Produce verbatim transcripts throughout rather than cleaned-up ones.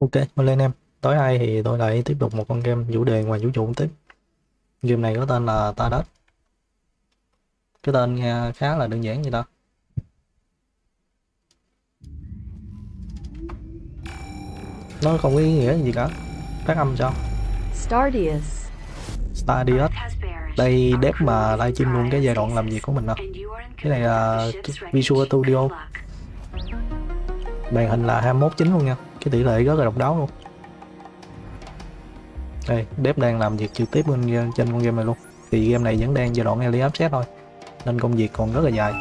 Ok, mình lên em. Tối nay thì tôi lại tiếp tục một con game chủ đề ngoài vũ trụ tiếp. Game này có tên là Stardust. Cái tên nghe khá là đơn giản vậy ta. Nó không có ý nghĩa gì cả. Phát âm sao? Stardius. Stardust. Đây dev mà livestream luôn cái giai đoạn làm việc của mình đó. Cái này là Visual Studio. Màn hình là hai mươi mốt chín luôn nha. Cái tỷ lệ rất là độc đáo luôn. Đây, dev đang làm việc trực tiếp bên trên con game này luôn. Thì game này vẫn đang giai đoạn early access thôi. Nên công việc còn rất là dài.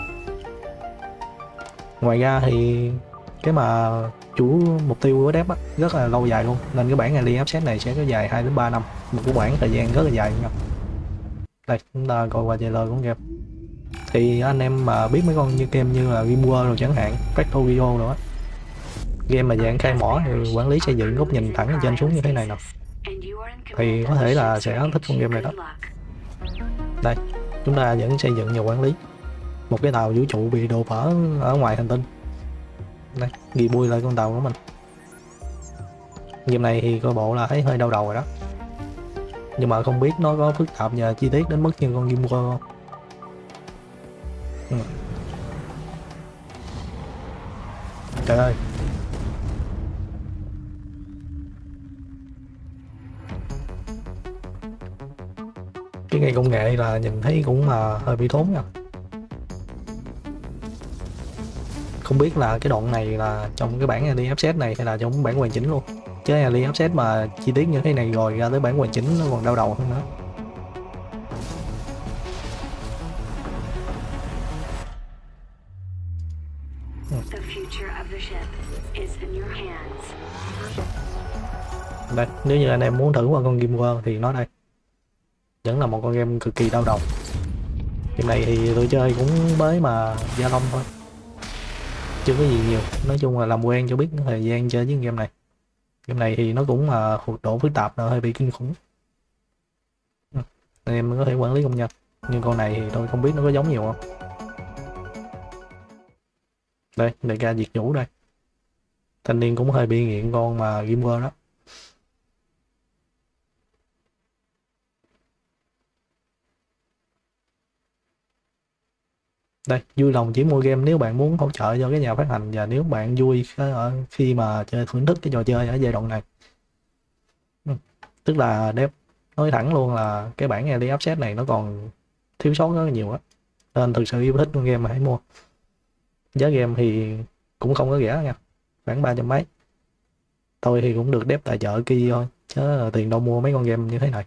Ngoài ra thì cái mà chủ mục tiêu của dev á rất là lâu dài luôn, nên cái bản early access này sẽ có dài hai đến ba năm, một cái khoảng thời gian rất là dài nha. Đây chúng ta coi qua trailer của game. Thì anh em mà biết mấy con như game như là Rimworld rồi chẳng hạn, Factorio rồi á, game mà dạng khai mỏ thì quản lý xây dựng góc nhìn thẳng từ trên xuống như thế này nè, thì có thể là sẽ thích con game này đó. Đây chúng ta vẫn xây dựng và quản lý một cái tàu vũ trụ bị đổ vỡ ở ngoài hành tinh. Đây ghi bui lại con tàu của mình. Game này thì coi bộ là thấy hơi đau đầu rồi đó, nhưng mà không biết nó có phức tạp và chi tiết đến mức như con Game không. Ừ. Trời ơi, cái ngày công nghệ là nhìn thấy cũng là hơi bị thốn nha. Không biết là cái đoạn này là trong cái bản early access này hay là trong bản hoàn chỉnh luôn, chứ early access mà chi tiết như thế này rồi ra tới bản hoàn chỉnh nó còn đau đầu hơn nữa. Đây, nếu như anh em muốn thử qua con Game World thì nó đây, vẫn là một con game cực kỳ đau đầu. Game này thì tôi chơi cũng mới mà gia long thôi, chưa có gì nhiều. Nói chung là làm quen cho biết thời gian chơi với game này. Game này thì nó cũng là uh, độ phức tạp là hơi bị kinh khủng. Ừ. Anh em có thể quản lý công nhân, nhưng con này thì tôi không biết nó có giống nhiều không. Đây đại ca diệt chủ đây, thanh niên cũng hơi bị nghiện con mà Game World đó. Đây vui lòng chỉ mua game nếu bạn muốn hỗ trợ cho cái nhà phát hành, và nếu bạn vui ở khi mà chơi thưởng thức cái trò chơi ở giai đoạn này. Ừ. Tức là dev nói thẳng luôn là cái bản early access này nó còn thiếu sót rất là nhiều á, nên thực sự yêu thích con game mà hãy mua. Giá game thì cũng không có rẻ nha, khoảng ba trăm mấy. Tôi thì cũng được dev tài trợ kia thôi, chứ là tiền đâu mua mấy con game như thế này.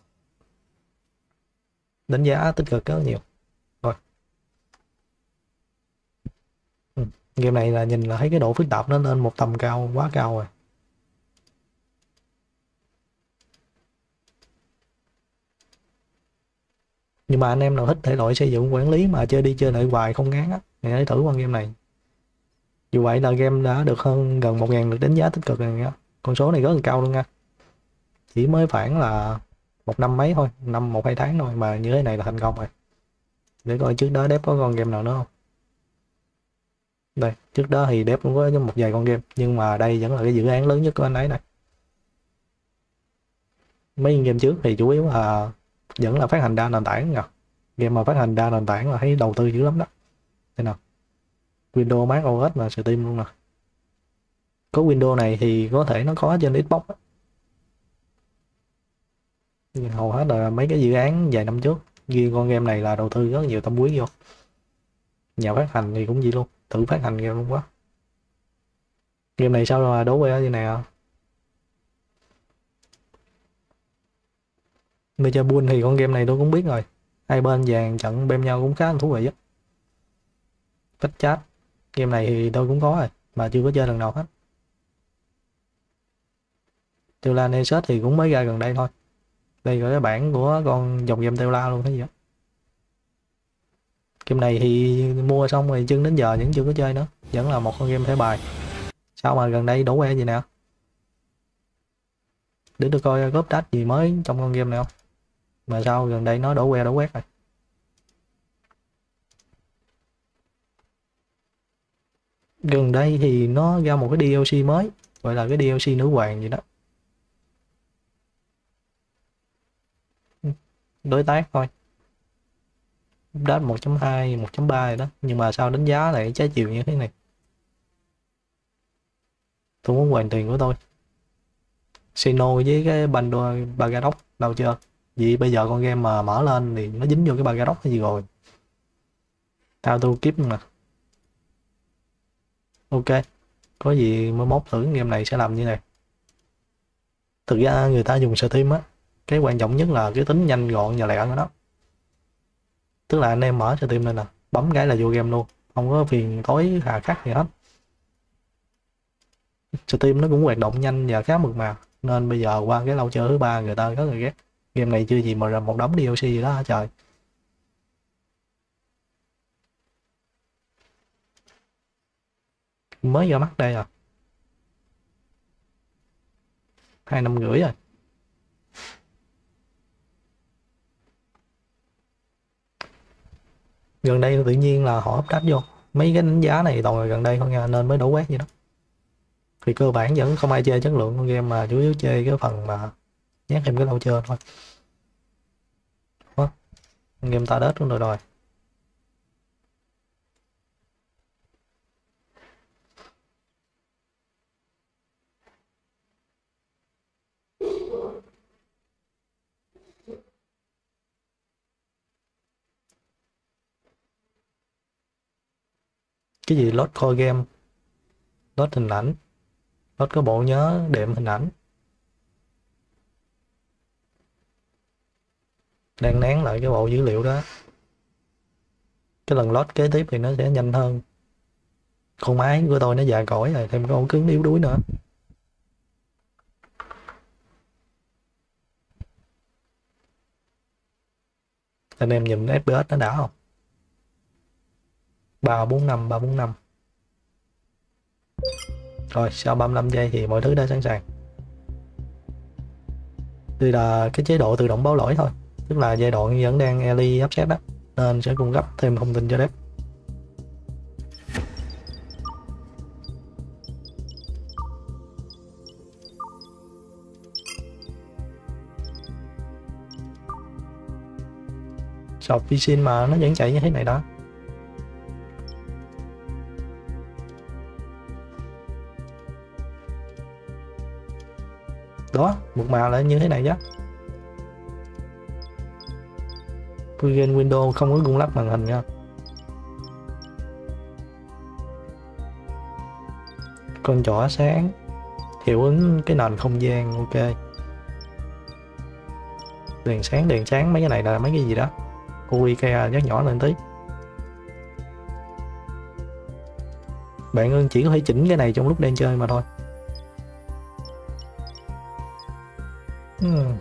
Đánh giá tích cực rất nhiều. Rồi. Ừ. Game này là nhìn là thấy cái độ phức tạp nó lên một tầm cao, quá cao rồi. Nhưng mà anh em nào thích thể loại xây dựng quản lý mà chơi đi chơi lại hoài không ngán á thì hãy thử con game này. Dù vậy là game đã được hơn gần một ngàn lượt đánh giá tích cực rồi nha. Con số này rất là cao luôn nha. Chỉ mới khoảng là một năm mấy thôi, năm một hai tháng thôi mà như thế này là thành công rồi. Để coi trước đó dev có con game nào nữa không. Đây, trước đó thì dev cũng có một vài con game, nhưng mà đây vẫn là cái dự án lớn nhất của anh ấy này. Mấy game trước thì chủ yếu là vẫn là phát hành đa nền tảng nha. Game mà phát hành đa nền tảng là thấy đầu tư dữ lắm đó. Thế nào? Windows, Mac o ét và Steam luôn nè. Có Windows này thì có thể nó có trên Xbox á. Nhưng hầu hết là mấy cái dự án vài năm trước. Ghi con game này là đầu tư rất nhiều tâm huyết vô. Nhà phát hành thì cũng vậy luôn, tự phát hành game luôn quá. Game này sao mà đố que như nào? Mecha Bull thì con game này tôi cũng biết rồi. Hai bên dàn trận bem nhau cũng khá là thú vị á. Phách chat, game này thì tôi cũng có rồi, mà chưa có chơi lần nào hết. Teula Nesus thì cũng mới ra gần đây thôi. Đây là cái bản của con dòng game Teula luôn thấy gì á. Game này thì mua xong rồi chân đến giờ vẫn chưa có chơi nữa, vẫn là một con game thẻ bài. Sao mà gần đây đổ que gì nè? Để tôi coi góp đách gì mới trong con game này không. Mà sao gần đây nó đổ que đổ quét rồi. Gần đây thì nó ra một cái đê lờ xê mới gọi là cái đê lờ xê nữ hoàng gì đó. Đối tác thôi, update một chấm hai, một chấm ba rồi đó, nhưng mà sao đánh giá lại trái chiều như thế này. Tôi muốn hoàn tiền của tôi. Xeno với cái bando Bagadoc đâu chưa? Vì bây giờ con game mà mở lên thì nó dính vô cái Bagadoc hay gì rồi. Tao tôi kiếp mà. Ok, có gì mới mốt thử game này sẽ làm như này. Thực ra người ta dùng Steam á, cái quan trọng nhất là cái tính nhanh gọn và lẹ của nó. Tức là anh em mở Steam lên nè, bấm cái là vô game luôn, không có phiền tối hà khắc gì hết. Steam nó cũng hoạt động nhanh và khá mượt mà, nên bây giờ qua cái lâu chơi thứ ba người ta rất là ghét. Game này chưa gì mà ra một đống đê lờ xê gì đó hả trời. Mới ra mắt đây à, hai năm rưỡi rồi. Gần đây tự nhiên là họ update vô mấy cái đánh giá này toàn là gần đây thôi nha, nên mới đổ quét gì đó. Thì cơ bản vẫn không ai chê chất lượng con game, mà chủ yếu chê cái phần mà nhét thêm cái lâu chơi thôi. Đó, game ta đết luôn rồi rồi. Cái gì load core game, load hình ảnh, load có bộ nhớ đệm hình ảnh. Đang nén lại cái bộ dữ liệu đó, cái lần load kế tiếp thì nó sẽ nhanh hơn. Con máy của tôi nó già cỗi rồi, thêm cái ổ cứng yếu đuối nữa. Anh em nhìn ép pê ét nó đã không? Ba bốn năm, ba bốn năm. Rồi sau ba mươi lăm giây thì mọi thứ đã sẵn sàng. Đây là cái chế độ tự động báo lỗi thôi, tức là giai đoạn vẫn đang early access đó, nên sẽ cung cấp thêm thông tin cho dev. Sọt vi xin mà nó vẫn chạy như thế này đó. Đó, một màu lại như thế này chứ. Plugin Windows không có rung lắc màn hình nha. Con chỏ sáng, hiệu ứng cái nền không gian ok. Đèn sáng, đèn sáng, mấy cái này là mấy cái gì đó. u i ca nhắc nhỏ lên tí. Bạn ơn chỉ có thể chỉnh cái này trong lúc đang chơi mà thôi. Hmm.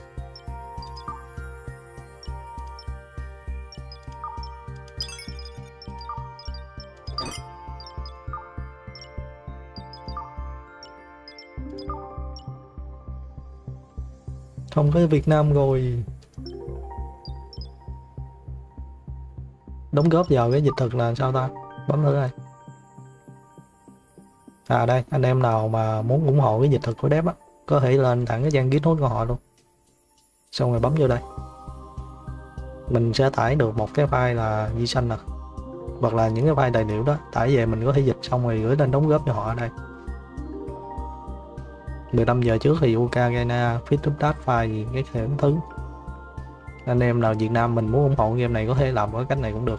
Không có Việt Nam rồi. Đóng góp vào cái dịch thuật là sao ta? Bấm thử đây. À đây, anh em nào mà muốn ủng hộ cái dịch thuật của dev á, có thể lên thẳng cái trang GitHub của họ luôn. Xong rồi bấm vô đây. Mình sẽ tải được một cái file là di xanh nè, hoặc là những cái file tài liệu đó, tải về mình có thể dịch xong rồi gửi lên đóng góp cho họ ở đây. mười lăm giờ trước thì Ukraine fit update file gì cái thể thứ. Anh em nào Việt Nam mình muốn ủng hộ game này có thể làm cái cách này cũng được.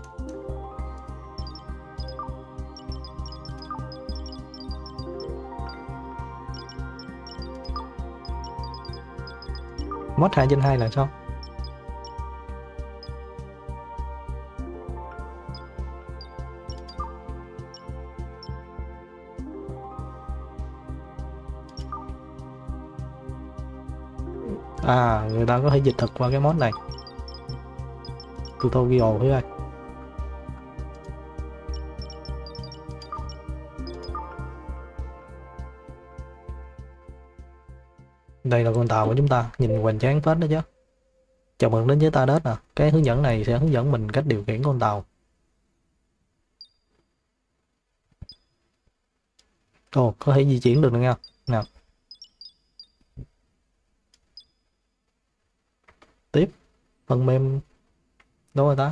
Mod hai trên hai là sao? À, người ta có thể dịch thuật qua cái mod này. Tutorial thứ hai. Đây là con tàu của chúng ta, nhìn hoành tráng phết đó chứ. Chào mừng đến với ta đất nè. Cái hướng dẫn này sẽ hướng dẫn mình cách điều khiển con tàu. Ồ, có thể di chuyển được nữa nha. Nào. Tiếp phần mềm đâu rồi ta?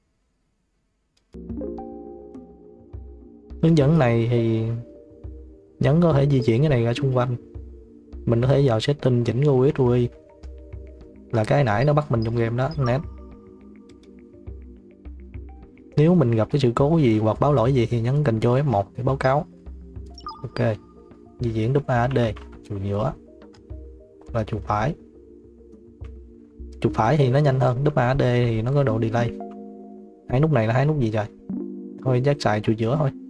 Hướng dẫn này thì nhấn có thể di chuyển cái này ra xung quanh. Mình có thể vào setting chỉnh u ét u i là cái nãy nó bắt mình trong game đó, nét. Nếu mình gặp cái sự cố gì hoặc báo lỗi gì thì nhấn Ctrl F một để báo cáo. Ok, di chuyển W A S D, chuột giữa và chuột phải. Chuột phải thì nó nhanh hơn, W A S D thì nó có độ delay. Hai nút này là hai nút gì trời? Thôi chắc xài chuột giữa thôi.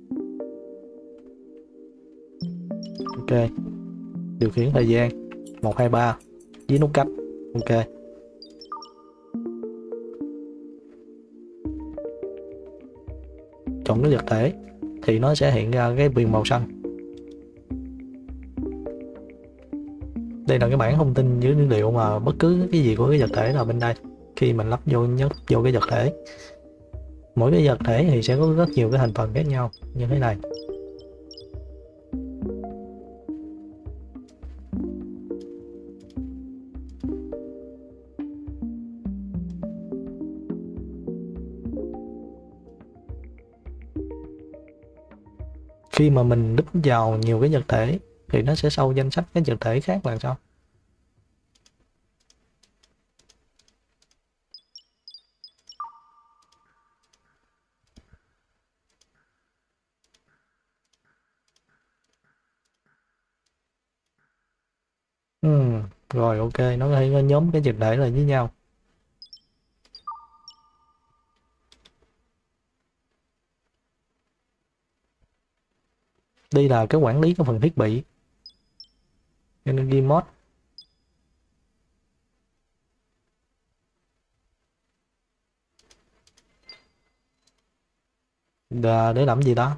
Ok, điều khiển thời gian một hai ba với nút cách. Ok, chọn cái vật thể thì nó sẽ hiện ra cái viền màu xanh. Đây là cái bảng thông tin dữ liệu mà bất cứ cái gì của cái vật thể nào bên đây. Khi mình lắp vô nhất vô cái vật thể, mỗi cái vật thể thì sẽ có rất nhiều cái thành phần khác nhau như thế này. Khi mà mình đúp vào nhiều cái vật thể thì nó sẽ sâu danh sách cái vật thể khác là sao? Ừm, rồi ok, nó có thể nhóm cái vật thể lại với nhau. Đây là cái quản lý cái phần thiết bị Energy Mode. Là để làm gì đó?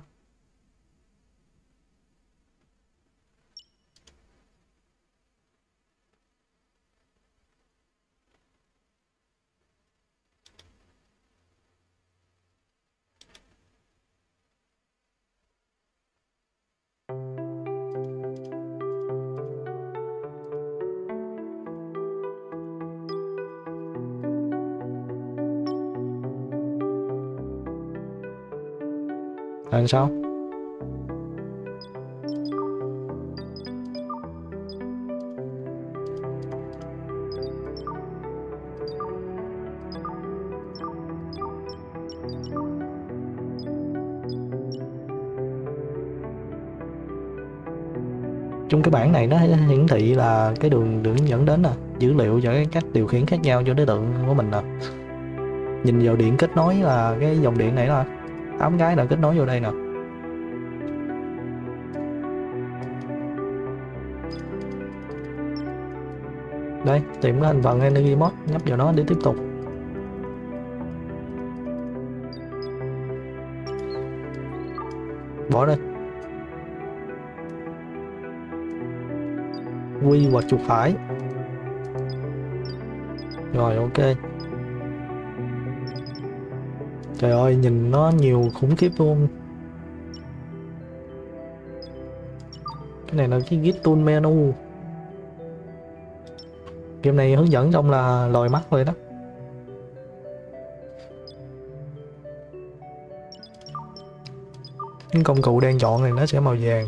Là sao? Trong cái bảng này nó hiển thị là cái đường đường dẫn đến nè, dữ liệu cho cái cách điều khiển khác nhau cho đối tượng của mình nè. Nhìn vào điện kết nối là cái dòng điện này là tám cái đã kết nối vô đây nè. Đây, tìm cái thành phần Energy Mode, nhấp vào nó để tiếp tục. Bỏ đây. Quy hoặc chuột phải. Rồi ok. Trời ơi, nhìn nó nhiều khủng khiếp luôn. Cái này là cái Git Tool Menu. Game này hướng dẫn xong là lòi mắt rồi đó. Cái công cụ đang chọn này nó sẽ màu vàng.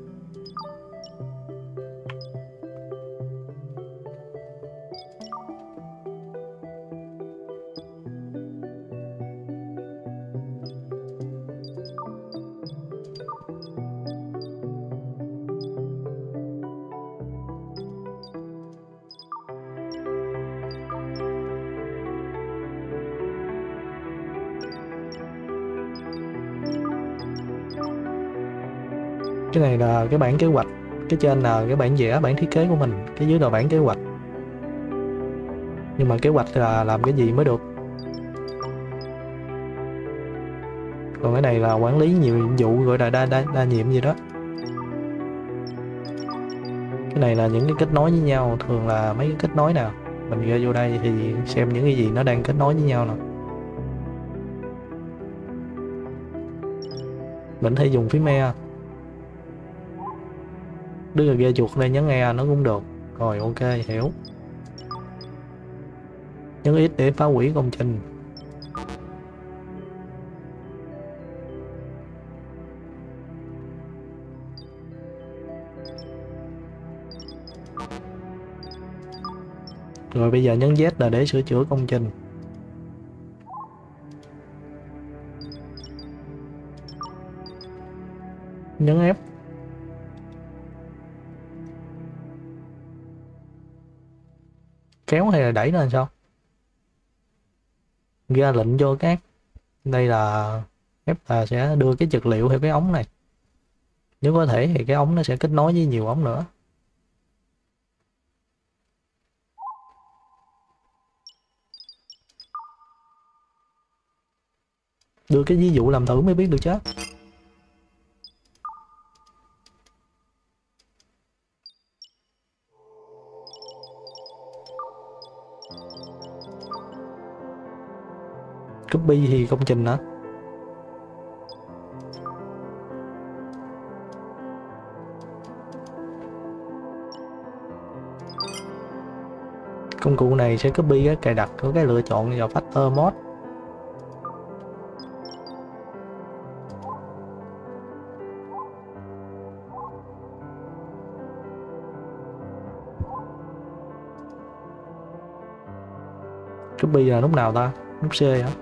Cái này là cái bản kế hoạch, cái trên là cái bản vẽ, bản thiết kế của mình, cái dưới là bản kế hoạch. Nhưng mà kế hoạch là làm cái gì mới được. Còn cái này là quản lý nhiều nhiệm vụ, gọi là đa, đa, đa nhiệm gì đó. Cái này là những cái kết nối với nhau, thường là mấy cái kết nối nào. Mình ra vô đây thì xem những cái gì nó đang kết nối với nhau nè. Mình thấy dùng phím E. Đưa ra chuột đây nhấn E nó cũng được. Rồi ok, hiểu. Nhấn X để phá hủy công trình. Rồi bây giờ nhấn Z là để sửa chữa công trình. Nhấn F. Kéo hay là đẩy lên sao? Ra lệnh cho các. Đây là F là sẽ đưa cái vật liệu theo cái ống này. Nếu có thể thì cái ống nó sẽ kết nối với nhiều ống nữa. Đưa cái ví dụ làm thử mới biết được chứ. Copy thì công trình hả? Công cụ này sẽ copy cái cài đặt của cái lựa chọn vào Factor Mode. Copy là nút nào ta? Nút C hả?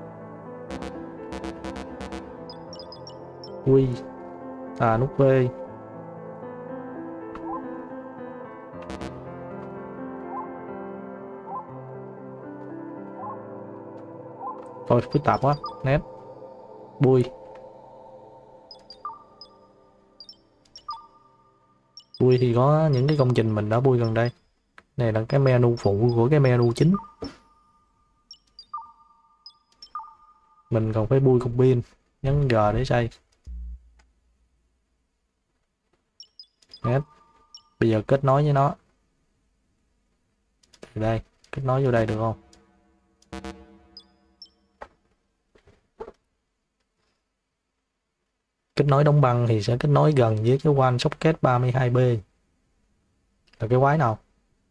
Quy. À nút V. Thôi phức tạp quá. Nét. Bui. Bui thì có những cái công trình mình đã bui gần đây. Này là cái menu phụ của cái menu chính. Mình còn phải bui cục pin. Nhấn G để xây. Nét. Bây giờ kết nối với nó. Từ đây. Kết nối vô đây được không? Kết nối đóng băng thì sẽ kết nối gần với cái one socket ba mươi hai B. Là cái quái nào?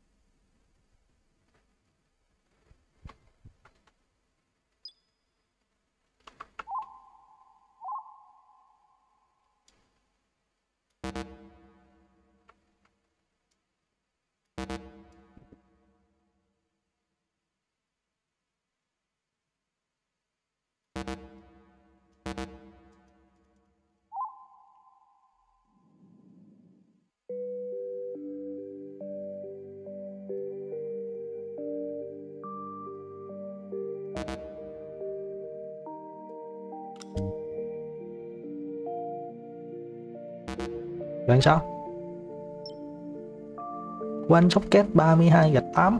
Đoạn sao? One socket ba mươi hai gạch tám.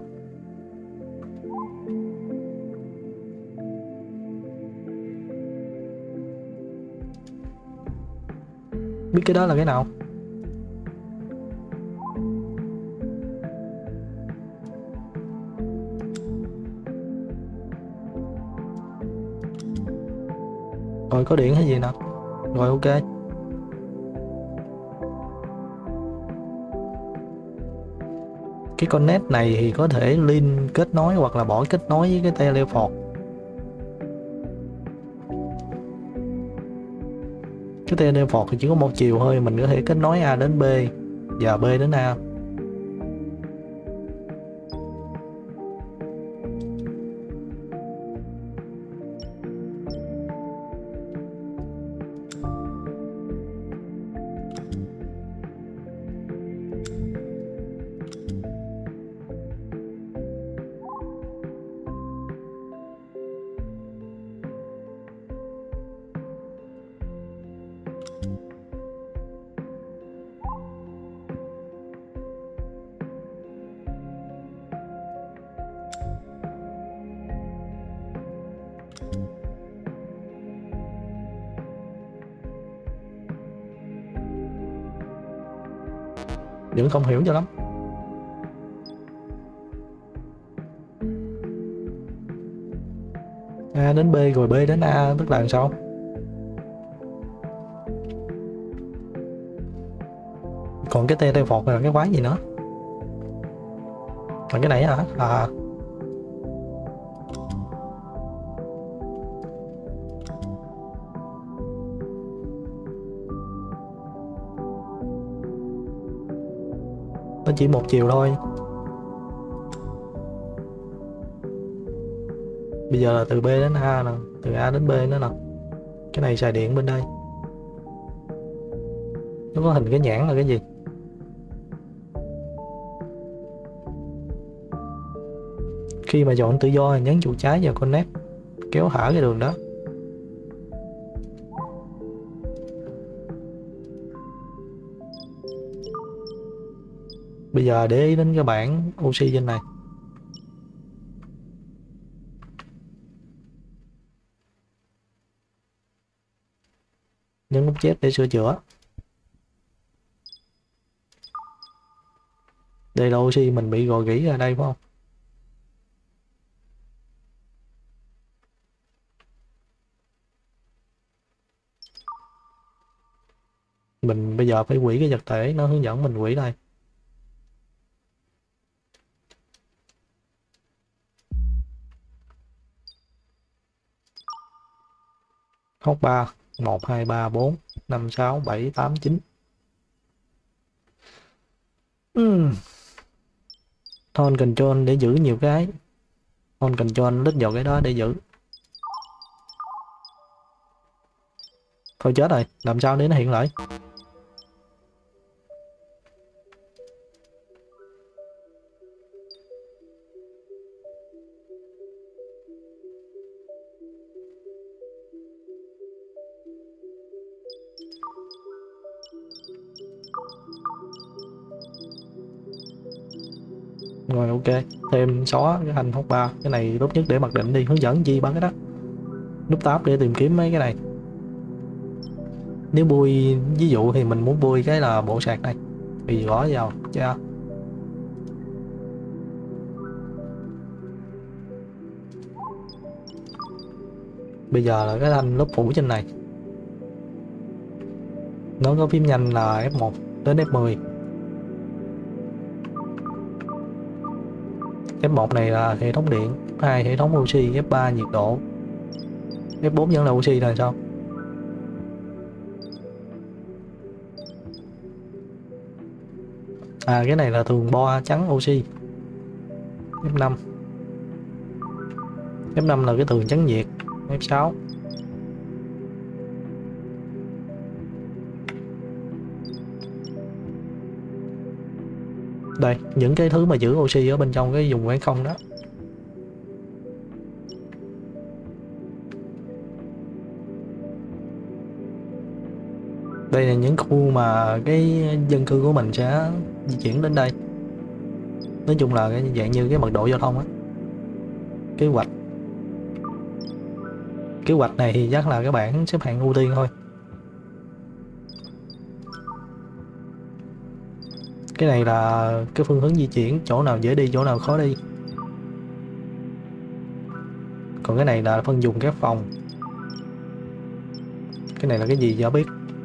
Biết cái đó là cái nào? Rồi có điện hay gì nào? Rồi ok. Cái con net này thì có thể link kết nối hoặc là bỏ kết nối với cái teleport. Cái teleport thì chỉ có một chiều thôi, mình có thể kết nối A đến B và B đến A. Vẫn không hiểu cho lắm. A đến B rồi B đến A tức là làm sao? Còn cái teleport là cái quái gì nữa? Là cái này hả? À Nó chỉ một chiều thôi. Bây giờ là từ B đến A nè, từ A đến B nữa nè. Cái này xài điện bên đây. Nó có hình cái nhãn là cái gì? Khi mà chọn tự do thì nhấn chuột trái vào connect, kéo thả cái đường đó. Bây giờ để ý đến cái bảng oxy trên này. Nhấn nút Z để sửa chữa. Đây là oxy mình bị rò rỉ ra đây phải không? Mình bây giờ phải quỷ cái vật thể, nó hướng dẫn mình quỷ đây. Hot ba một hai ba bốn năm sáu bảy tám chín. uhm. Thôi control để giữ nhiều cái. Thôi control lít vào cái đó để giữ. Thôi chết rồi, làm sao để nó hiện lại? Rồi ok, thêm xóa cái thanh hot ba. Cái này tốt nhất để mặc định đi, hướng dẫn chi bắn cái đó. Nút tab để tìm kiếm mấy cái này. Nếu bui, ví dụ thì mình muốn bui cái là bộ sạc này thì gõ vào cha. Bây giờ là cái thanh lớp phủ trên này, nó có phím nhanh là F một đến F mười. F một này là hệ thống điện, F hai hệ thống oxy, F ba nhiệt độ, F bốn vẫn là oxy rồi sao? À cái này là thường bo trắng oxy. F năm F năm là cái tường trắng nhiệt. F sáu đây, những cái thứ mà giữ oxy ở bên trong cái vùng khoảng không đó. Đây là những khu mà cái dân cư của mình sẽ di chuyển đến đây. Nói chung là cái dạng như cái mật độ giao thông á. Kế hoạch Kế hoạch này thì chắc là các bạn xếp hạng ưu tiên thôi. Cái này là cái phương hướng di chuyển, chỗ nào dễ đi, chỗ nào khó đi. Còn cái này là phân vùng các phòng. Cái này là cái gì cho biết.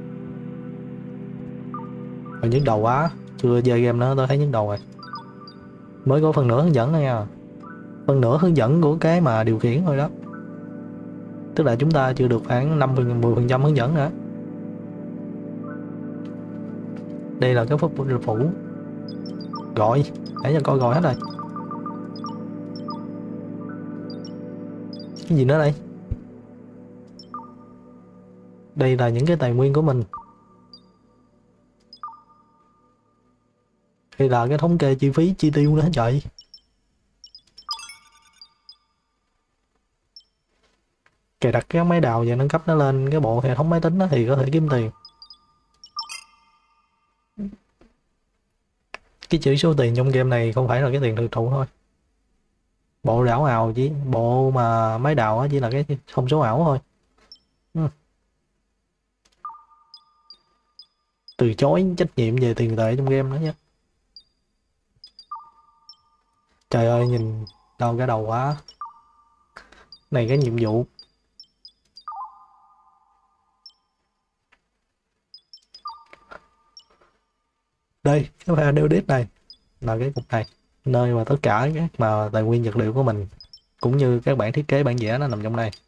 Rồi nhức đầu quá, chưa chơi game nữa tôi thấy nhức đầu rồi. Mới có phần nửa hướng dẫn thôi nha. Phần nửa hướng dẫn của cái mà điều khiển thôi đó. Tức là chúng ta chưa được khoảng năm phần mười phần trăm hướng dẫn nữa. Đây là cái phút phủ. Gọi, nãy giờ coi gọi hết rồi. Cái gì nữa đây? Đây là những cái tài nguyên của mình. Đây là cái thống kê chi phí chi tiêu nữa trời. Cài đặt cái máy đào và nâng cấp nó lên cái bộ hệ thống máy tính đó thì có thể kiếm tiền. Cái chỉ số tiền trong game này không phải là cái tiền thực thụ thôi. Bộ đảo ảo chỉ bộ mà máy đào chỉ là cái thông số ảo thôi. Ừ. Từ chối trách nhiệm về tiền tệ trong game nữa nhé. Trời ơi nhìn đau cái đầu quá. Này cái nhiệm vụ. Đây cái pha nêu đít này là cái cục này, nơi mà tất cả các mà tài nguyên vật liệu của mình cũng như các bản thiết kế bản vẽ nó nằm trong đây.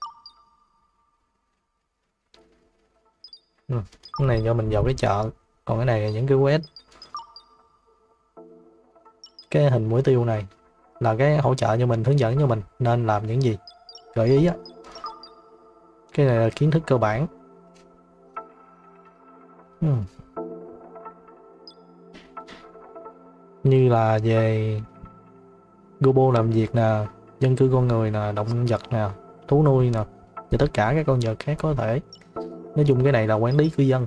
Ừ. Cái này cho mình vào cái chợ, còn cái này là những cái quét. cái hình mũi tiêu này là cái hỗ trợ cho mình, hướng dẫn cho mình nên làm những gì, gợi ý á. Cái này là kiến thức cơ bản. Hmm. Như là về Gobo làm việc nè, dân cư con người nè, động vật nè, thú nuôi nè, và tất cả các con vật khác có thể. Nói chung cái này là quản lý cư dân.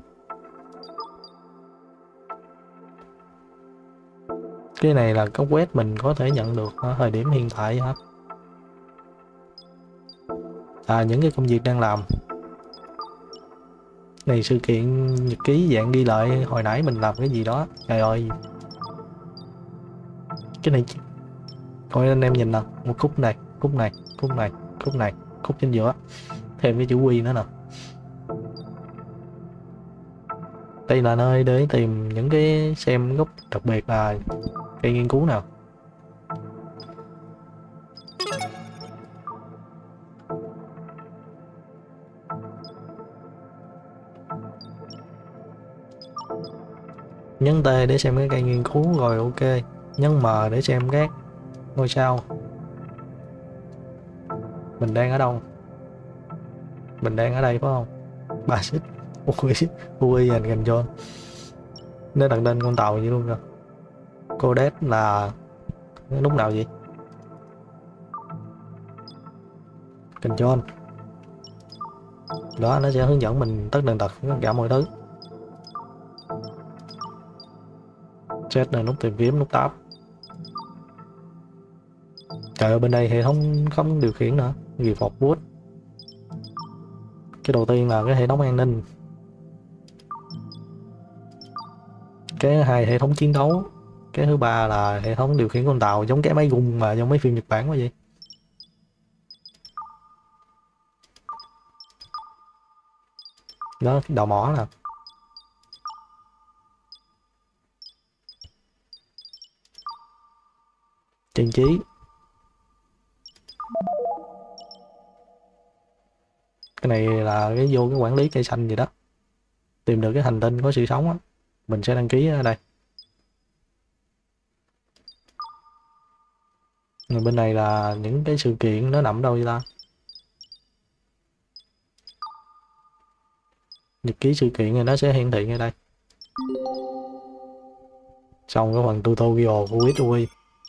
Cái này là cái quét mình có thể nhận được ở thời điểm hiện tại hả? À, những cái công việc đang làm. Này sự kiện nhật ký dạng ghi lại hồi nãy mình làm cái gì đó. Trời ơi. Cái này coi anh em nhìn nè, một khúc này, khúc này, khúc này, khúc này, khúc trên giữa. Thêm cái chữ quy nữa nè. Đây là nơi để tìm những cái xem gốc, đặc biệt là cây nghiên cứu nào. Nhấn T để xem cái cây nghiên cứu rồi ok. Nhấn M để xem các ngôi sao. Mình đang ở đâu? Mình đang ở đây phải không? Ba xích. Ui, ui dành gần cho. Nó đặt lên con tàu vậy luôn rồi. Codex là cái nút nào vậy? Control. Đó, nó sẽ hướng dẫn mình tất tần tật tất cả mọi thứ. Set là nút tìm kiếm, nút tab. Trời ơi, bên đây hệ thống không điều khiển nữa. Gì Fort Wood. Cái đầu tiên là cái hệ thống an ninh. Cái thứ hai hệ thống chiến đấu. Cái thứ ba là hệ thống điều khiển con tàu, giống cái máy gung mà trong mấy phim Nhật Bản quá vậy. Đó, đào mỏ nè. Trang trí. Cái này là cái vô cái quản lý cây xanh gì đó. Tìm được cái hành tinh có sự sống á, mình sẽ đăng ký ở đây. Rồi bên này là những cái sự kiện nó nằm đâu vậy ta? Nhật ký sự kiện này nó sẽ hiển thị ngay đây. Xong cái phần tutorial của Witui.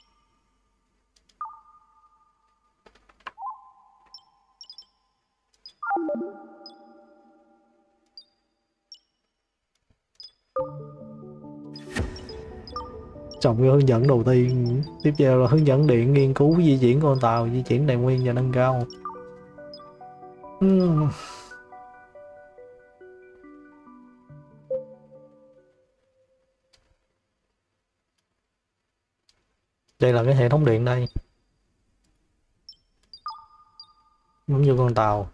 Xong cái hướng dẫn đầu tiên, tiếp theo là hướng dẫn điện nghiên cứu di chuyển con tàu, di chuyển tài nguyên và nâng cao. uhm. Đây là cái hệ thống điện đây. Bấm vô con tàu.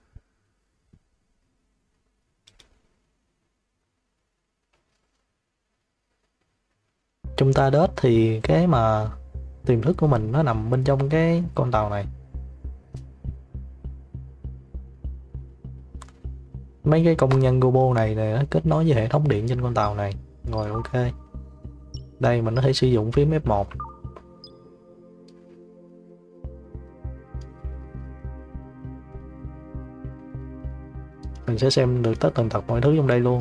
Trong ta đết thì cái mà tiềm thức của mình nó nằm bên trong cái con tàu này. Mấy cái công nhân robot này này nó kết nối với hệ thống điện trên con tàu này. Rồi ok. Đây mình có thể sử dụng phím F một. Mình sẽ xem được tất tần tật mọi thứ trong đây luôn.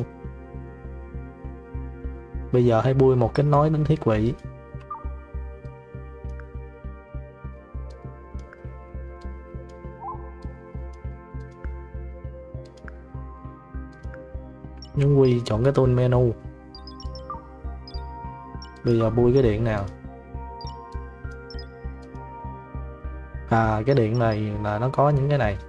Bây giờ hãy bui một kết nối đến thiết bị. Nhấn quy chọn cái tool menu. Bây giờ bui cái điện nào. À, cái điện này là nó có những cái này.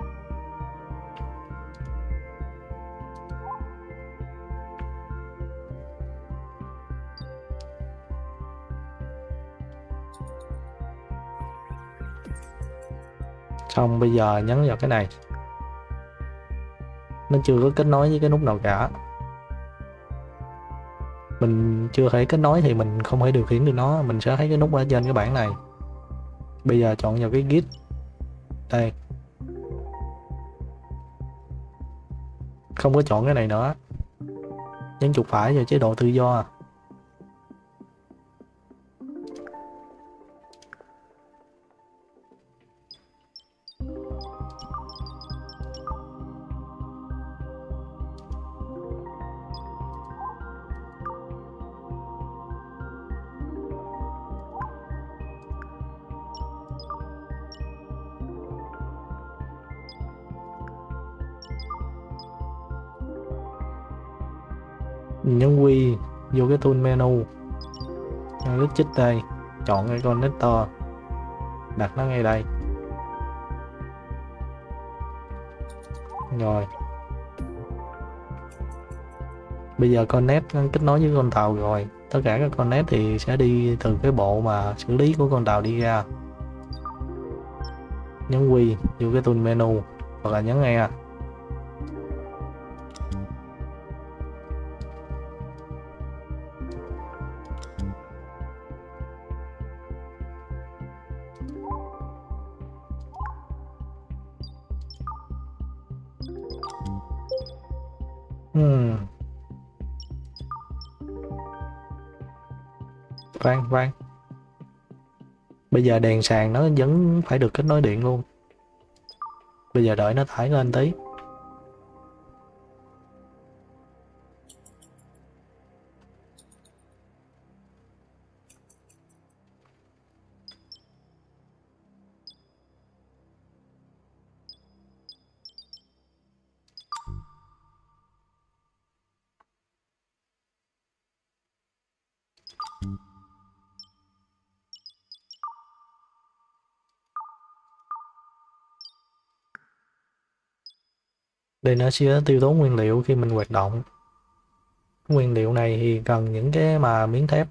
Xong bây giờ nhấn vào cái này. Nó chưa có kết nối với cái nút nào cả. Mình chưa thể kết nối thì mình không thể điều khiển được nó. Mình sẽ thấy cái nút ở trên cái bảng này. Bây giờ chọn vào cái git. Đây. Không có chọn cái này nữa. Nhấn chuột phải vào chế độ tự do. Nhấn quy vô cái tool menu, click chích đây, chọn cái connector, đặt nó ngay đây. Rồi bây giờ connect kết nối với con tàu rồi, tất cả các connect thì sẽ đi từ cái bộ mà xử lý của con tàu đi ra. Nhấn quy vô cái tool menu hoặc là nhấn E. Hmm. Khoan khoan, bây giờ đèn sàn nó vẫn phải được kết nối điện luôn. Bây giờ đợi nó tải lên tí. Đây nó sẽ tiêu tốn nguyên liệu khi mình hoạt động. Nguyên liệu này thì cần những cái mà miếng thép.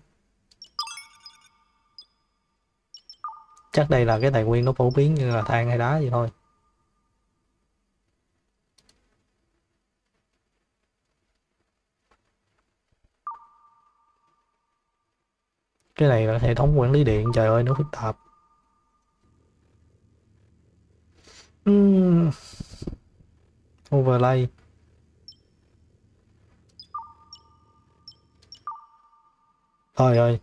Chắc đây là cái tài nguyên nó phổ biến như là than hay đá vậy thôi. Cái này là hệ thống quản lý điện, trời ơi nó phức tạp. Uhm. Overlay. Trời ơi.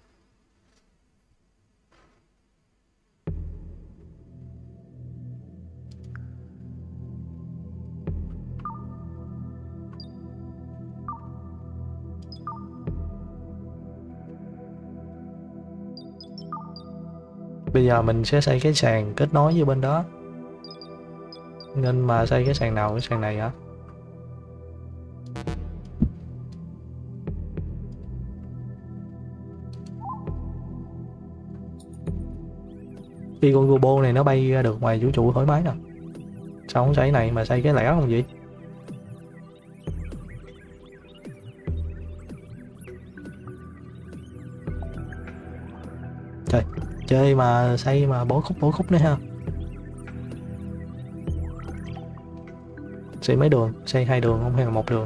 Bây giờ mình sẽ xây cái sàn kết nối với bên đó. Nên mà xây cái sàn nào, cái sàn này hả? Khi con robot này nó bay ra được ngoài vũ trụ thoải mái nè. Sao không xây này mà xây cái lẻ không vậy? Trời, chơi mà xây mà bổ khúc bổ khúc nữa ha. Xây mấy đường? Xây hai đường không hay là một đường?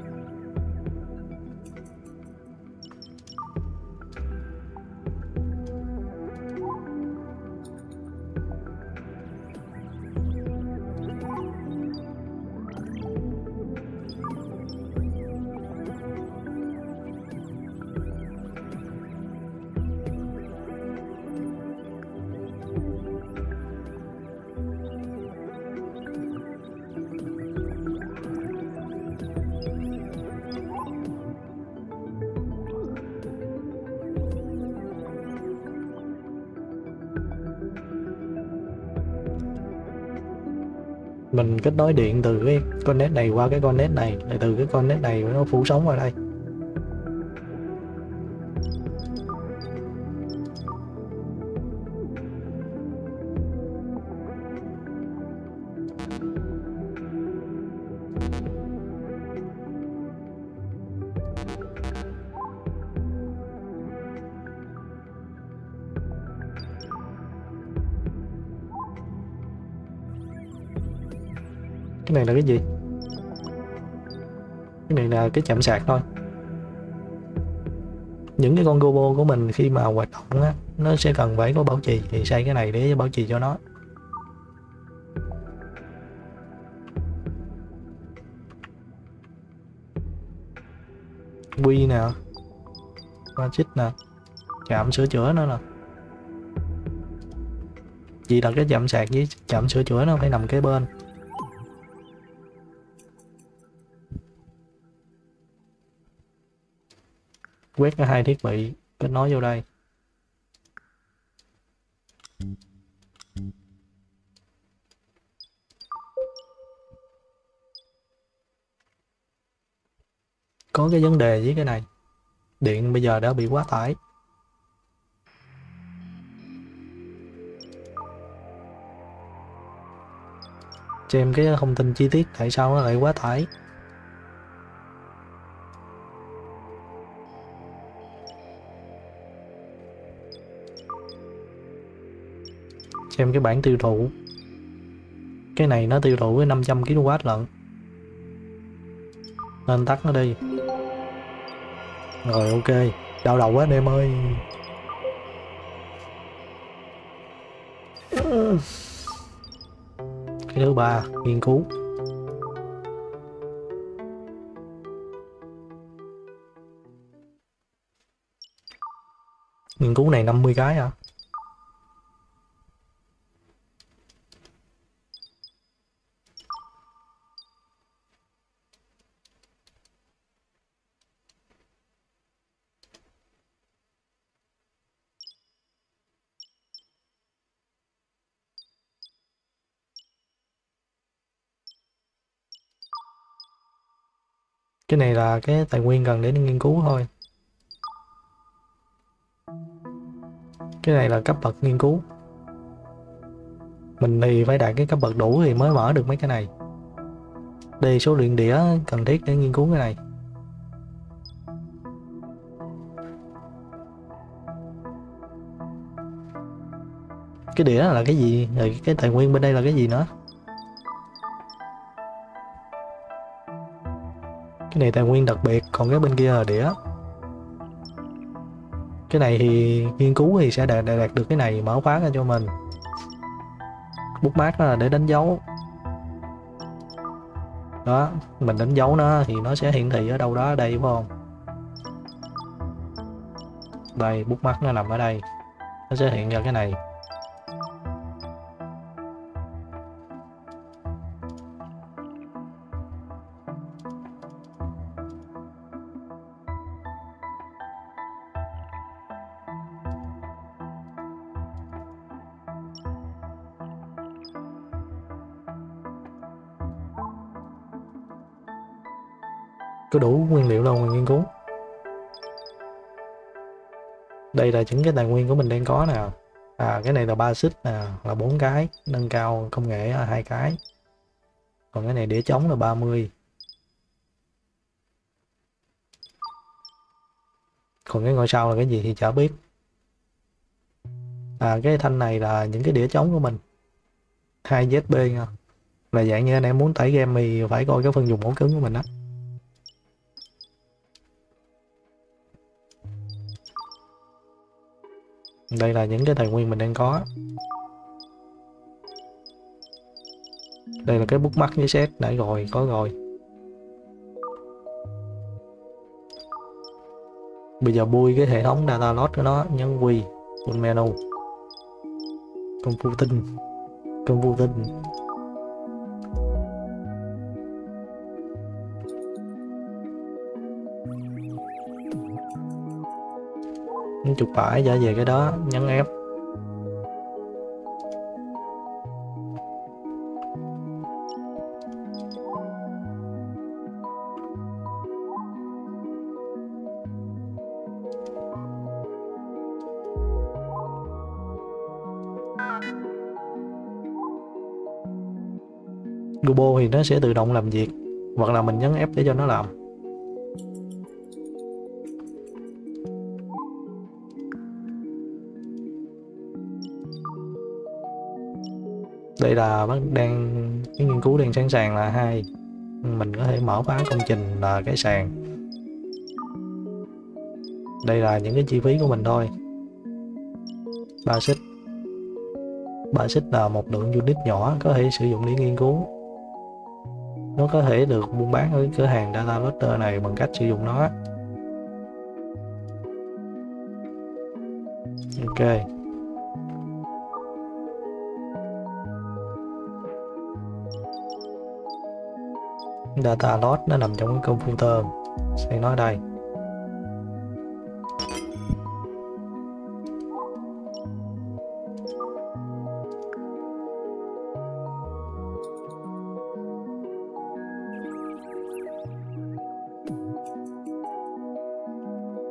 Mình kết nối điện từ cái connect này qua cái connect này, lại từ cái connect này nó phủ sóng vào đây. Cái này là cái gì? Cái này là cái chạm sạc thôi. Những cái con robot của mình khi mà hoạt động á, nó sẽ cần phải có bảo trì, thì xây cái này để bảo trì cho nó. Quy nè, magic nè, chạm sửa chữa nữa nè. Chỉ là cái chạm sạc với chạm sửa chữa nó phải nằm kế bên. Quét cả hai thiết bị kết nối vô đây. có cái vấn đề với cái này. Điện bây giờ đã bị quá tải. Xem cái thông tin chi tiết tại sao nó lại quá tải. Xem cái bảng tiêu thụ. Cái này nó tiêu thụ với năm trăm ki lô oát lận. Nên tắt nó đi. Rồi ok. Đau đầu quá anh em ơi. Cái thứ ba, nghiên cứu. Nghiên cứu này năm mươi cái à? Cái này là cái tài nguyên cần để nghiên cứu thôi. Cái này là cấp bậc nghiên cứu. Mình thì phải đạt cái cấp bậc đủ thì mới mở được mấy cái này. Đây số lượng đĩa cần thiết để nghiên cứu cái này. Cái đĩa là cái gì? Rồi cái tài nguyên bên đây là cái gì nữa? Cái này tài nguyên đặc biệt, còn cái bên kia là đĩa. Cái này thì nghiên cứu thì sẽ đạt, đạt được cái này, mở khóa ra cho mình. Bookmark đó là để đánh dấu. Đó, mình đánh dấu nó thì nó sẽ hiển thị ở đâu đó ở đây phải không? Đây, bookmark nó nằm ở đây. Nó sẽ hiện ra cái này. Có đủ nguyên liệu đâu mà nghiên cứu. Đây là những cái tài nguyên của mình đang có nè. À cái này là ba xích nè, là bốn cái, nâng cao công nghệ là hai cái. Còn cái này đĩa trống là ba mươi. Còn cái ngôi sao là cái gì thì chả biết. À cái thanh này là những cái đĩa trống của mình. hai u ét bê nha. Là dạng như anh em muốn tải game thì phải coi cái phần dùng ổ cứng của mình á. Đây là những cái tài nguyên mình đang có. Đây là cái bookmark với set đã rồi, có rồi. Bây giờ bui cái hệ thống data load của nó, nhấn Q, full menu. Computing. Computing. Nhấn chuột phải trở về cái đó, nhấn F. Turbo thì nó sẽ tự động làm việc, hoặc là mình nhấn F để cho nó làm. Đây là đang cái nghiên cứu đang sẵn sàng là hai. Mình có thể mở khóa công trình là cái sàn. Đây là những cái chi phí của mình thôi. Ba xích. Ba xích là một lượng unit nhỏ có thể sử dụng để nghiên cứu. Nó có thể được buôn bán ở cửa hàng data loader này bằng cách sử dụng nó. Ok. Data load nó nằm trong cái computer. Sẽ nói đây.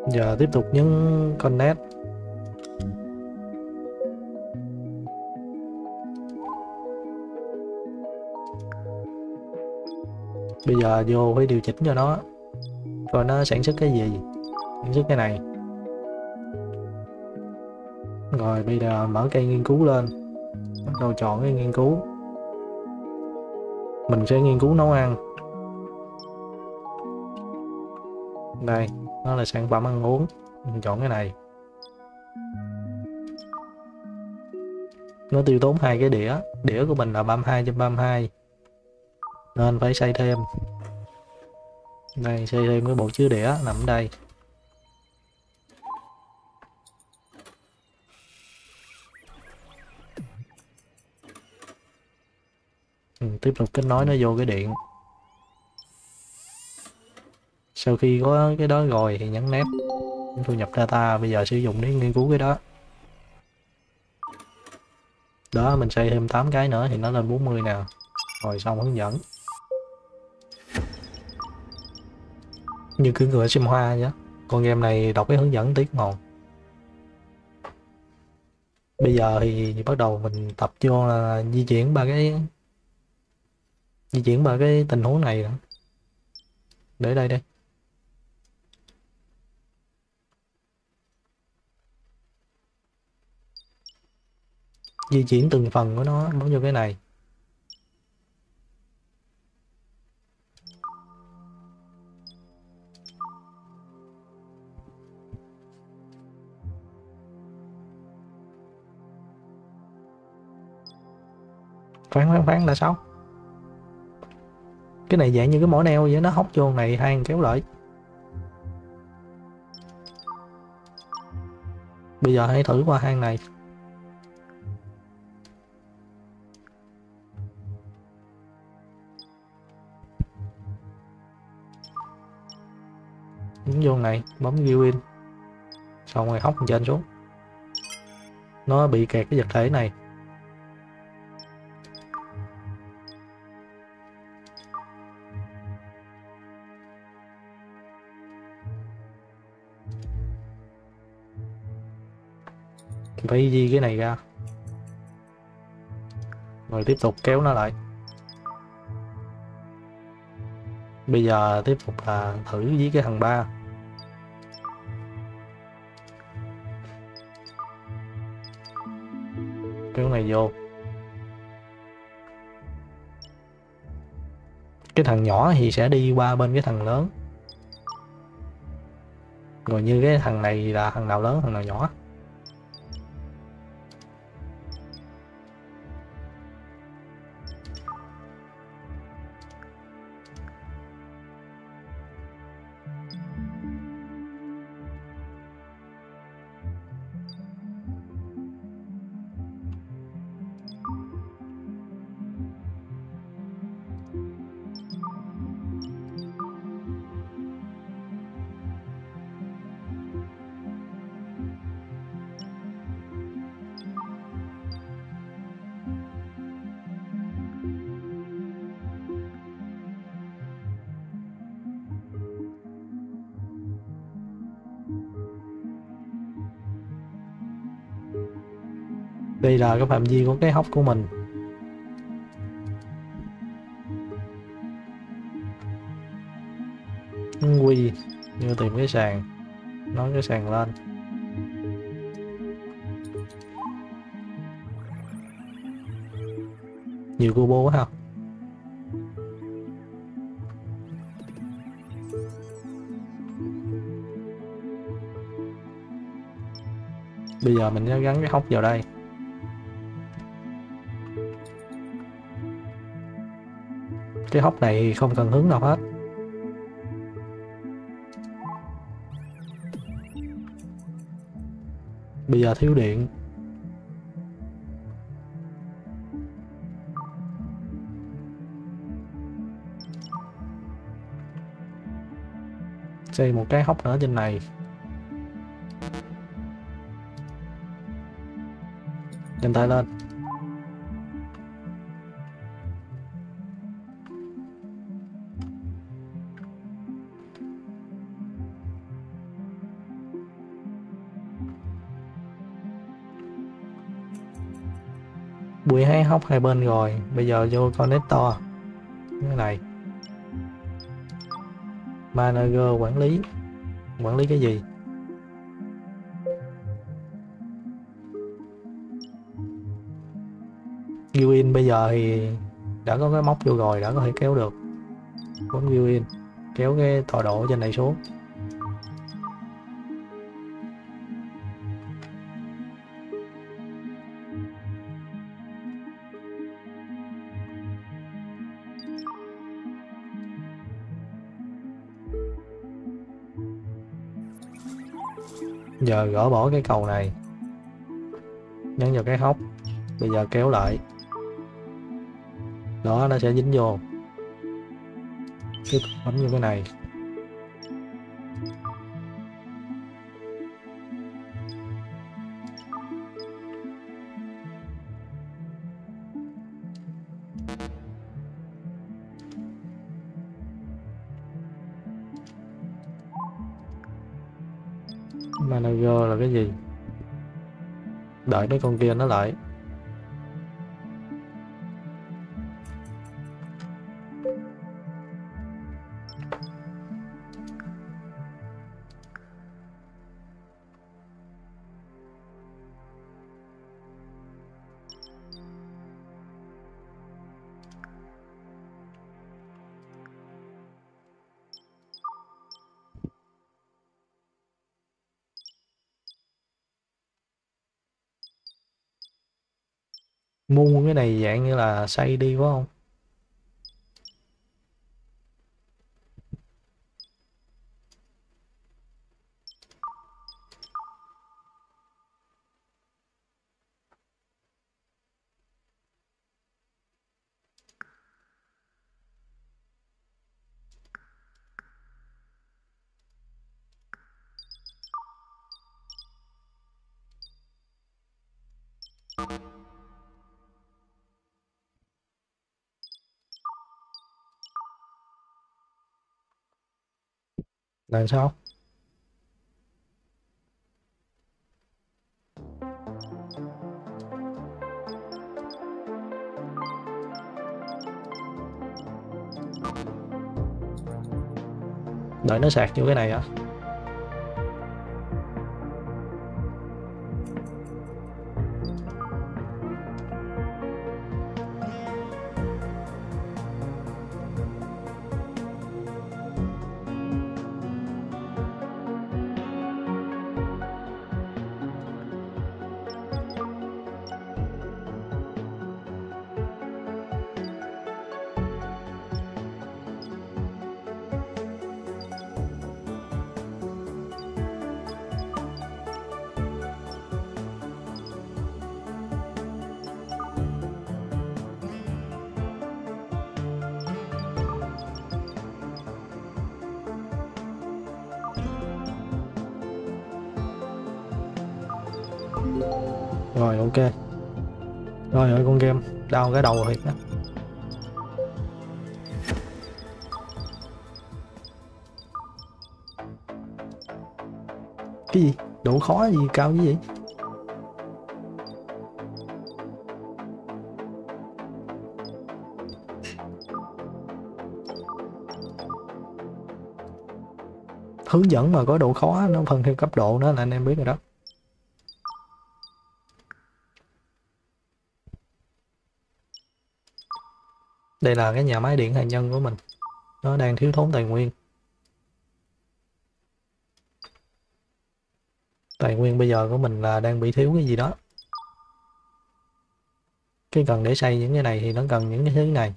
Giờ tiếp tục nhấn connect. Bây giờ vô phải điều chỉnh cho nó coi nó sản xuất cái gì. Sản xuất cái này. Rồi bây giờ mở cây nghiên cứu lên, bắt đầu chọn cái nghiên cứu. Mình sẽ nghiên cứu nấu ăn. Đây, nó là sản phẩm ăn uống. Mình chọn cái này. Nó tiêu tốn hai cái đĩa. Đĩa của mình là ba mươi hai trên ba mươi hai, nên phải xây thêm. Đây, xây thêm cái bộ chứa đĩa nằm ở đây. Ừ, tiếp tục kết nối nó vô cái điện. Sau khi có cái đó rồi thì nhấn nét thu nhập data. Bây giờ sử dụng để nghiên cứu cái đó. Đó, mình xây thêm tám cái nữa thì nó lên bốn mươi nè. Rồi xong hướng dẫn. Như cứ ngựa sim hoa vậy. Con game này đọc cái hướng dẫn tiếc ngon. Bây giờ thì bắt đầu mình tập vô là di chuyển ba cái di chuyển ba cái tình huống này nữa. Để đây đây. Di chuyển từng phần của nó, bấm vô cái này. Phán phán phán là sao? Cái này dạng như cái mỏ neo vậy, nó hóc vô này hang kéo lại. Bây giờ hãy thử qua hang này. Bấm vô này, bấm view in. Xong rồi hóc trên xuống. Nó bị kẹt cái vật thể này. Phải di cái này ra. Rồi tiếp tục kéo nó lại. Bây giờ tiếp tục là thử với cái thằng ba. Kéo này vô. Cái thằng nhỏ thì sẽ đi qua bên cái thằng lớn. Rồi như cái thằng này là thằng nào lớn, thằng nào nhỏ. Đây là cái phạm vi của cái hốc của mình. Quy như tìm cái sàn, nói cái sàn lên. Nhiều combo quá ha. Bây giờ mình sẽ gắn cái hốc vào đây. Cái hốc này không cần hướng nào hết. Bây giờ thiếu điện. Xây một cái hốc nữa trên này. Nhanh tay lên. bụi hai hốc hai bên rồi, bây giờ vô connector cái này. Manager quản lý, quản lý cái gì? View in bây giờ thì đã có cái móc vô rồi, đã có thể kéo được. Bấm view in, kéo cái tọa độ trên này xuống. Giờ gỡ bỏ cái cầu này, nhấn vào cái hốc, bây giờ kéo lại, đó nó sẽ dính vô. Tiếp tục bấm vô cái này. Manager là cái gì? Đợi mấy con kia nó lại. Mua cái này dạng như là xây đi phải không? Là sao? Đợi nó sạc vô cái này hả? Rồi ok. Rồi ơi con game đau cái đầu thiệt đó. Cái gì? Độ khó gì cao như vậy? Hướng dẫn mà có độ khó nó phân theo cấp độ đó là anh em biết rồi đó. Đây là cái nhà máy điện hạt nhân của mình. Nó đang thiếu thốn tài nguyên. Tài nguyên bây giờ của mình là đang bị thiếu cái gì đó. Cái cần để xây những cái này thì nó cần những cái thứ này.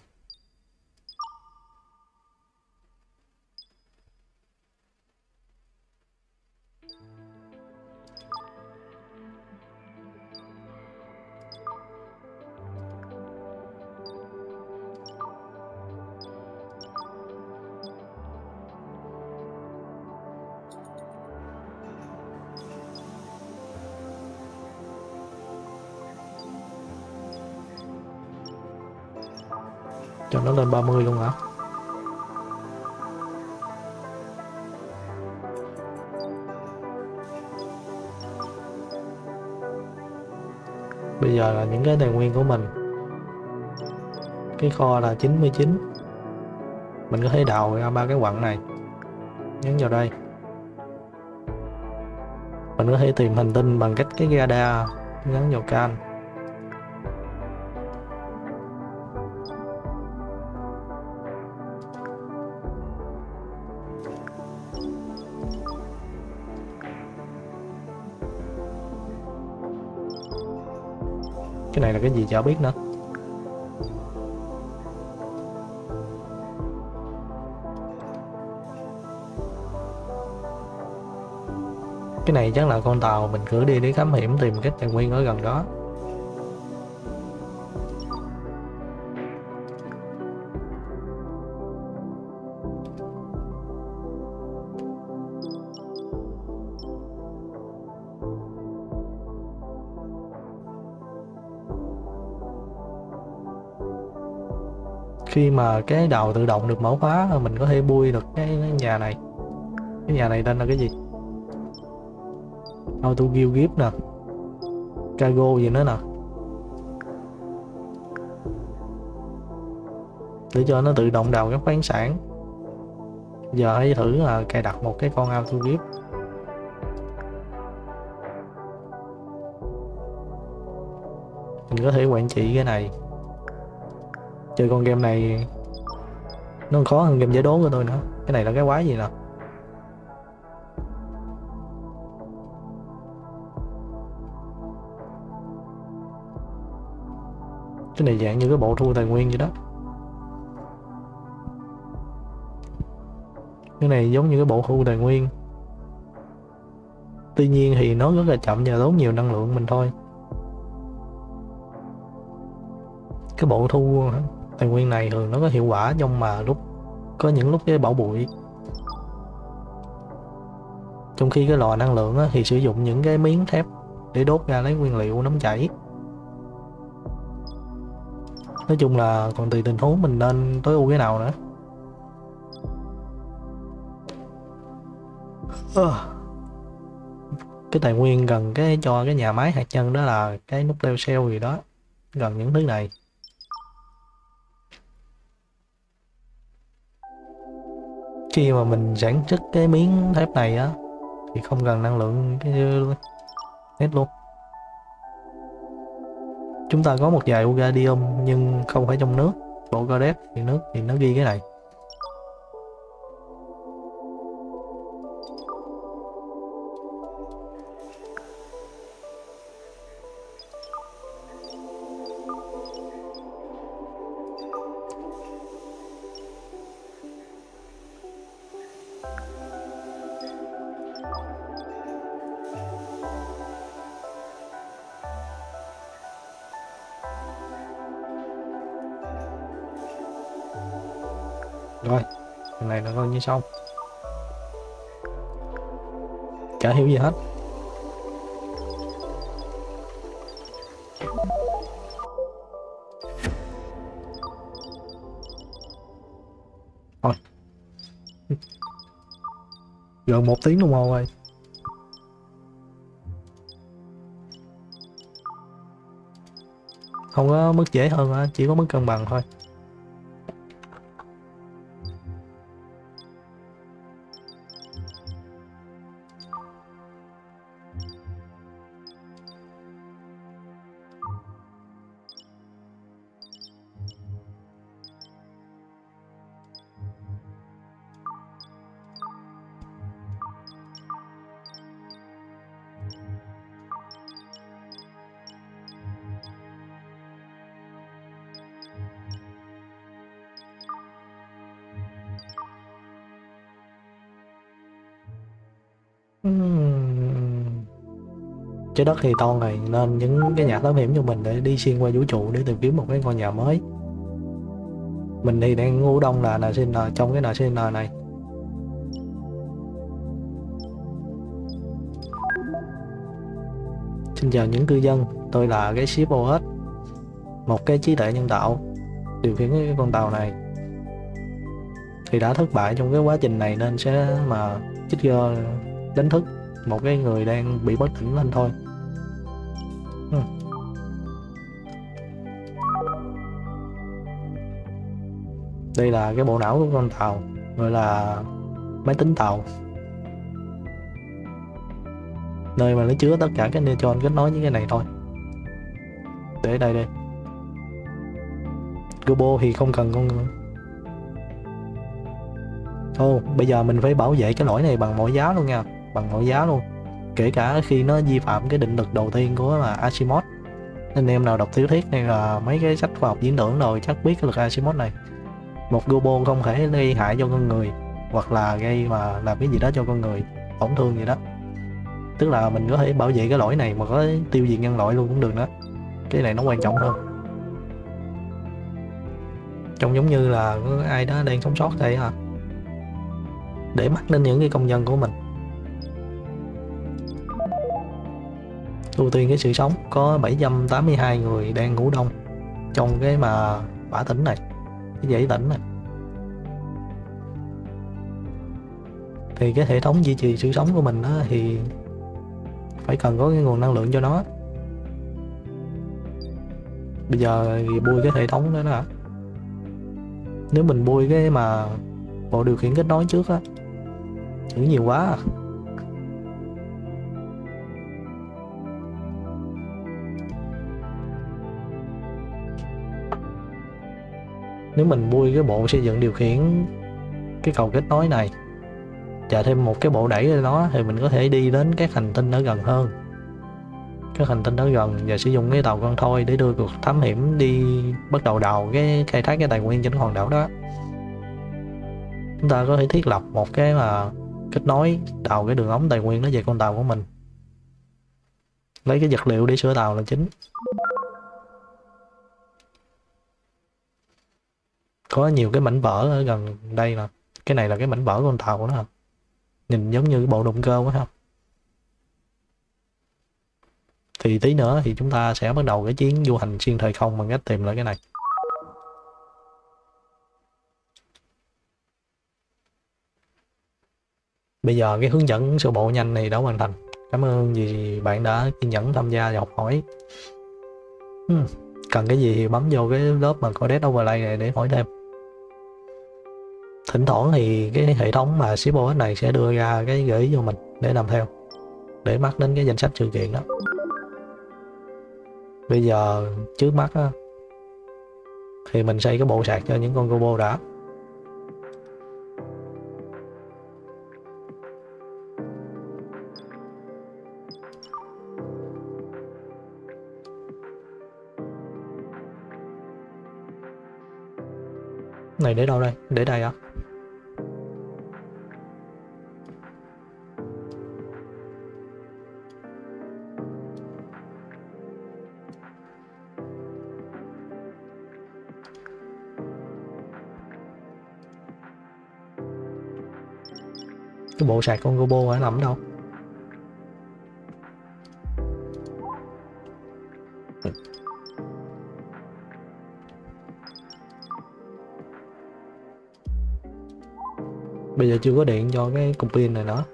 Cho nó lên ba mươi luôn hả? Bây giờ là những cái tài nguyên của mình Cái kho là chín mươi chín. Mình có thể đào ra ba cái quặng này, nhấn vào đây. Mình có thể tìm hành tinh bằng cách cái radar, nhấn vào can. Cái này là cái gì chả biết nữa. Cái này chắc là con tàu mình cử đi để khám hiểm tìm cách tài nguyên ở gần đó. Khi mà cái đầu tự động được mở khóa là mình có thể bui được cái nhà này. Cái nhà này tên là cái gì? Auto Gear Gift nè, cargo gì nữa nè, để cho nó tự động đào các khoáng sản. Giờ hãy thử là cài đặt một cái con Auto Gift. Mình có thể quản trị cái này. Chơi con game này nó khó hơn game giải đố của tôi nữa. Cái này là cái quái gì nè? Cái này dạng như cái bộ thu tài nguyên vậy đó. Cái này giống như cái bộ thu tài nguyên. Tuy nhiên thì nó rất là chậm và tốn nhiều năng lượng mình thôi. Cái bộ thu tài nguyên này thường nó có hiệu quả trong mà lúc có những lúc cái bão bụi. Trong khi cái lò năng lượng á, thì sử dụng những cái miếng thép để đốt ra lấy nguyên liệu nóng chảy. Nói chung là còn tùy tình huống mình nên tối ưu cái nào nữa. Cái tài nguyên gần cái cho cái nhà máy hạt nhân đó là cái nút đeo cell gì đó, gần những thứ này. Khi mà mình sản xuất cái miếng thép này á thì không cần năng lượng cái hết luôn. Chúng ta có một vài uranium nhưng không phải trong nước. Bộ codex thì nước thì nó ghi cái này. Rồi, lần này là coi như xong. Chả hiểu gì hết. Thôi. Gần một tiếng đồng hồ rồi. Không có mức dễ hơn á, chỉ có mức cân bằng thôi. Uhm. Trái đất thì to này nên những cái nhà thám hiểm cho mình để đi xuyên qua vũ trụ để tìm kiếm một cái ngôi nhà mới. Mình thì đang ngủ đông là en xê en trong cái en xê en này. Xin chào những cư dân, tôi là cái ship ô ét, một cái trí tuệ nhân tạo điều khiển cái con tàu này. Thì đã thất bại trong cái quá trình này nên sẽ mà trigger đánh thức một cái người đang bị bất tỉnh lên thôi. Ừ. Đây là cái bộ não của con tàu, gọi là máy tính tàu, nơi mà nó chứa tất cả cái neutron kết nối với cái này thôi. Để đây đây. Turbo thì không cần con người. Ô, bây giờ mình phải bảo vệ cái lỗi này bằng mọi giá luôn nha, bằng mọi giá luôn, kể cả khi nó vi phạm cái định luật đầu tiên của là Asimov. Anh em nào đọc tiểu thuyết hay là mấy cái sách khoa học viễn tưởng rồi chắc biết cái luật Asimov này. Một robot không thể gây hại cho con người, hoặc là gây mà làm cái gì đó cho con người tổn thương gì đó. Tức là mình có thể bảo vệ cái lỗi này mà có tiêu diệt nhân loại luôn cũng được nữa. Cái này nó quan trọng hơn. Trông giống như là có ai đó đang sống sót đây hả, để mắt lên những cái công dân của mình. Ưu tiên cái sự sống. Có bảy trăm tám mươi hai người đang ngủ đông trong cái mà bã tỉnh này, cái dãy tỉnh này. Thì cái hệ thống duy trì sự sống của mình đó thì phải cần có cái nguồn năng lượng cho nó. Bây giờ thì bui cái hệ thống đó đó. Nếu mình bui cái mà bộ điều khiển kết nối trước á, chữ nhiều quá à. Nếu mình bui cái bộ xây dựng điều khiển cái cầu kết nối này và thêm một cái bộ đẩy lên đó thì mình có thể đi đến các hành tinh ở gần hơn, các hành tinh ở gần, và sử dụng cái tàu con thoi để đưa cuộc thám hiểm đi bắt đầu đào cái khai thác cái tài nguyên trên hòn đảo đó. Chúng ta có thể thiết lập một cái mà kết nối đào cái đường ống tài nguyên đó về con tàu của mình, lấy cái vật liệu để sửa tàu là chính. Có nhiều cái mảnh vỡ ở gần đây nè, cái này là cái mảnh vỡ con tàu của nó hả? Nhìn giống như cái bộ động cơ quá ha. Thì tí nữa thì chúng ta sẽ bắt đầu cái chuyến du hành xuyên thời không bằng cách tìm lại cái này. Bây giờ cái hướng dẫn sơ bộ nhanh này đã hoàn thành. Cảm ơn vì bạn đã kiên nhẫn tham gia và học hỏi. Hmm. Cần cái gì thì bấm vô cái lớp mà Codec Overlay này để hỏi thêm. Thỉnh thoảng thì cái hệ thống mà Shipbox này sẽ đưa ra cái gợi ý cho mình để làm theo, để mắc đến cái danh sách sự kiện đó. Bây giờ trước mắt á, thì mình xây cái bộ sạc cho những con robot đã. Này để đâu đây? Để đây á. Cái bộ sạc con robot phải nằm ở đâu? Bây giờ chưa có điện cho cái cục pin này nữa.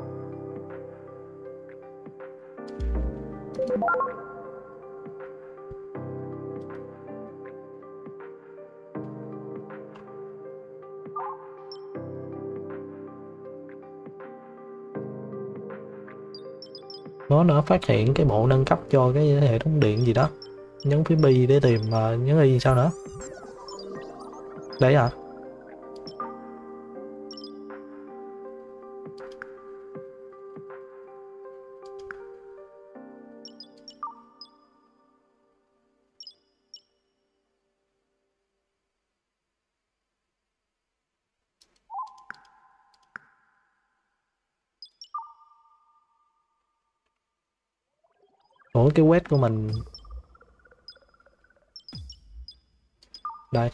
Nó đã phát hiện cái bộ nâng cấp cho cái hệ thống điện gì đó. Nhấn phía bi để tìm, mà nhấn y sao nữa? Đấy à? Ủa cái quét của mình đây.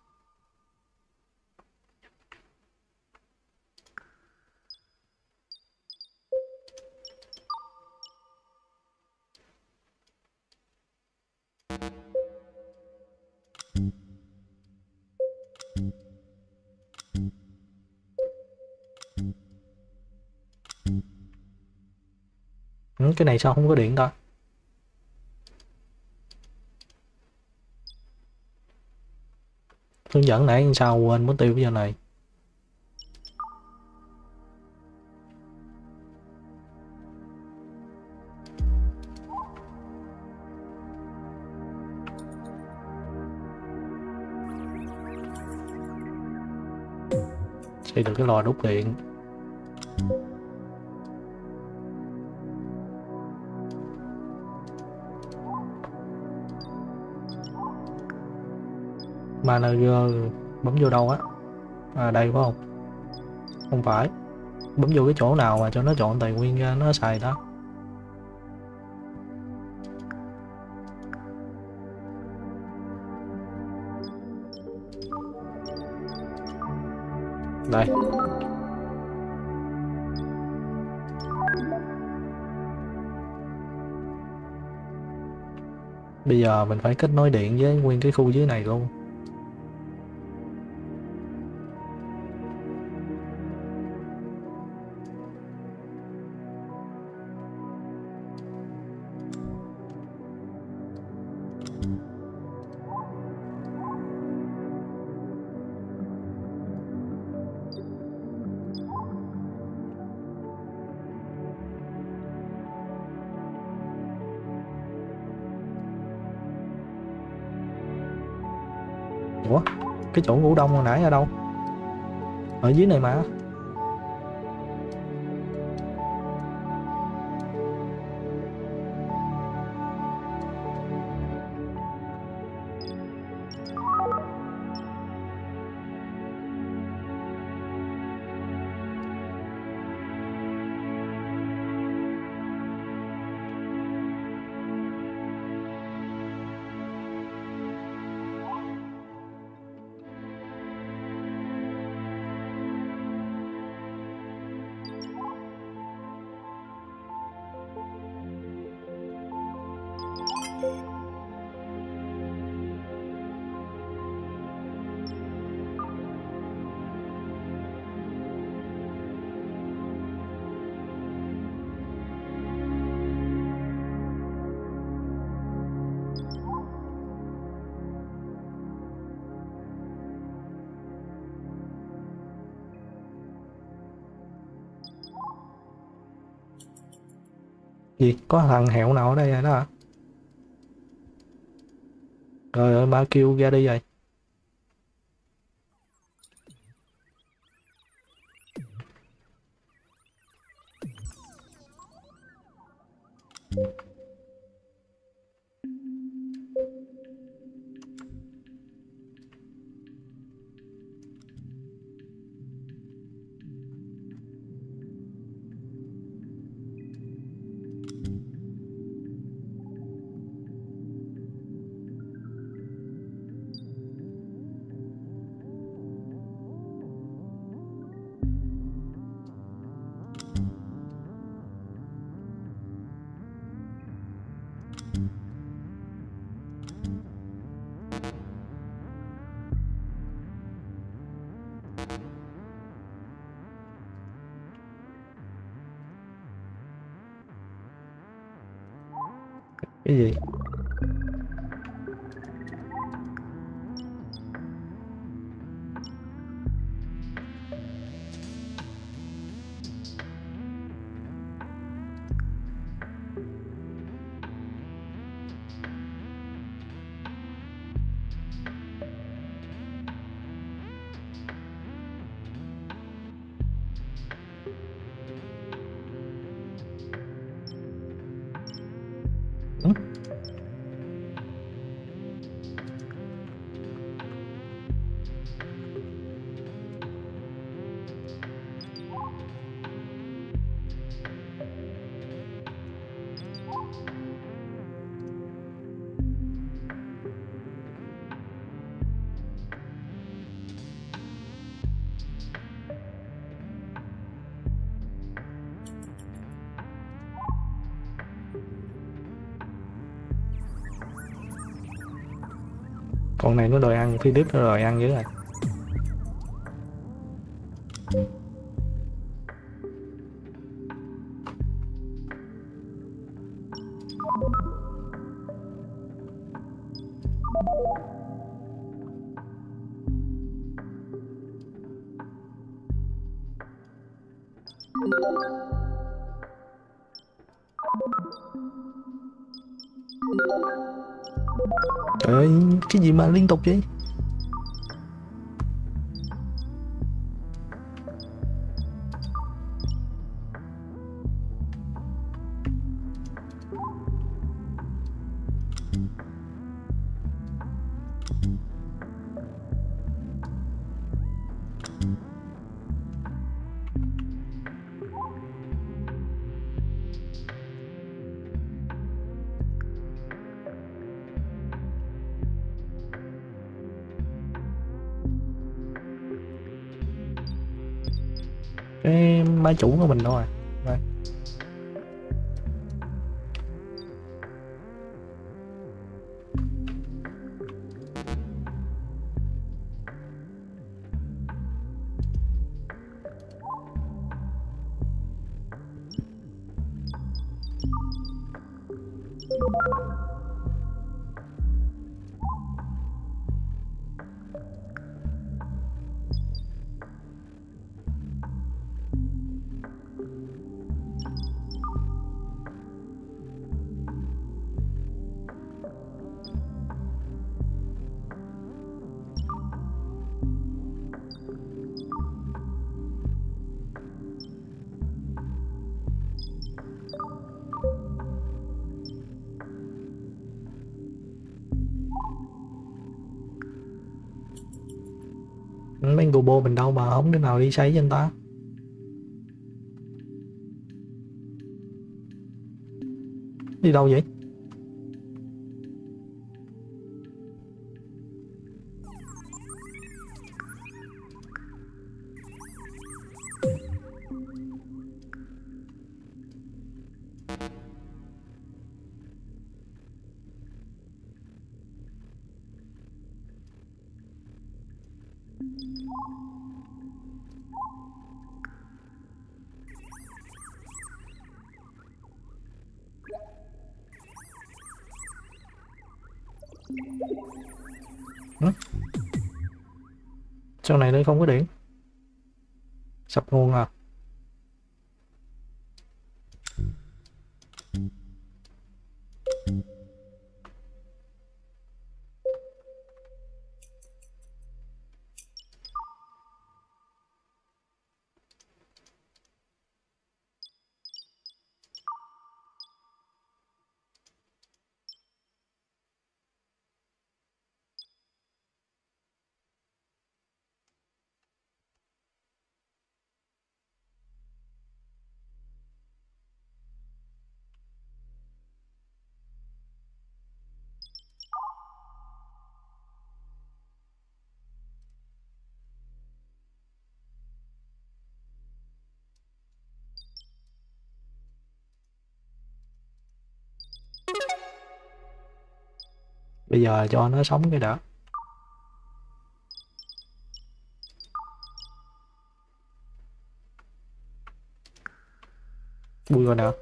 Ừ, cái này sao không có điện ta? Hướng dẫn nãy sao quên mất tiêu cái giờ này. Xây được cái lò đốt điện. Manager bấm vô đâu á? À đây phải không? Không phải. Bấm vô cái chỗ nào mà cho nó chọn tài nguyên ra nó xài đó. Đây. Bây giờ mình phải kết nối điện với nguyên cái khu dưới này luôn. Ủa? Cái chỗ ngủ đông hồi nãy ở đâu? Ở dưới này mà. Gì? Có thằng hẹo nào ở đây rồi đó hả? Rồi ơi, ba kêu ra đi rồi. Cái gì? Ừ? Con này nó đòi ăn, Philip nó đòi ăn dữ rồi. Trời ơi, cái gì mà liên tục vậy? Cái máy chủ của mình đâu rồi? Đây. Mấy robot mình đâu mà không đứa nào đi sấy cho anh ta. Đi đâu vậy? Hả? Sau này đây không có điện. Sập nguồn à? Bây giờ cho nó sống cái đã. Vui rồi nào.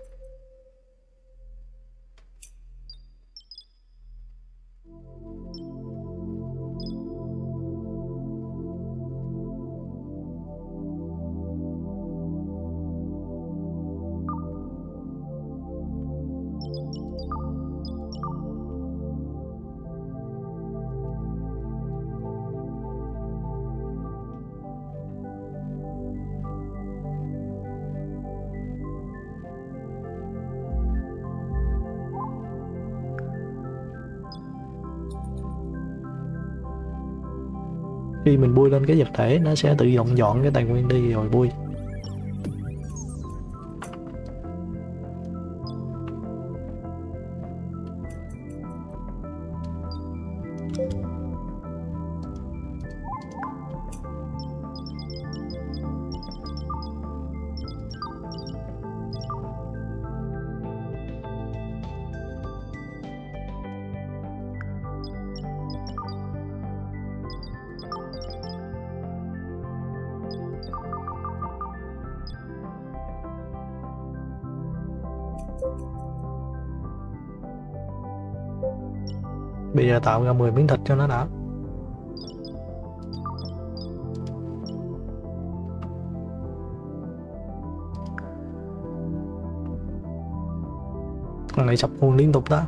Khi mình bui lên cái vật thể nó sẽ tự động dọn cái tài nguyên đi rồi bui. Bây giờ tạo ra mười miếng thịt cho nó đã. Thằng này sập nguồn liên tục đó.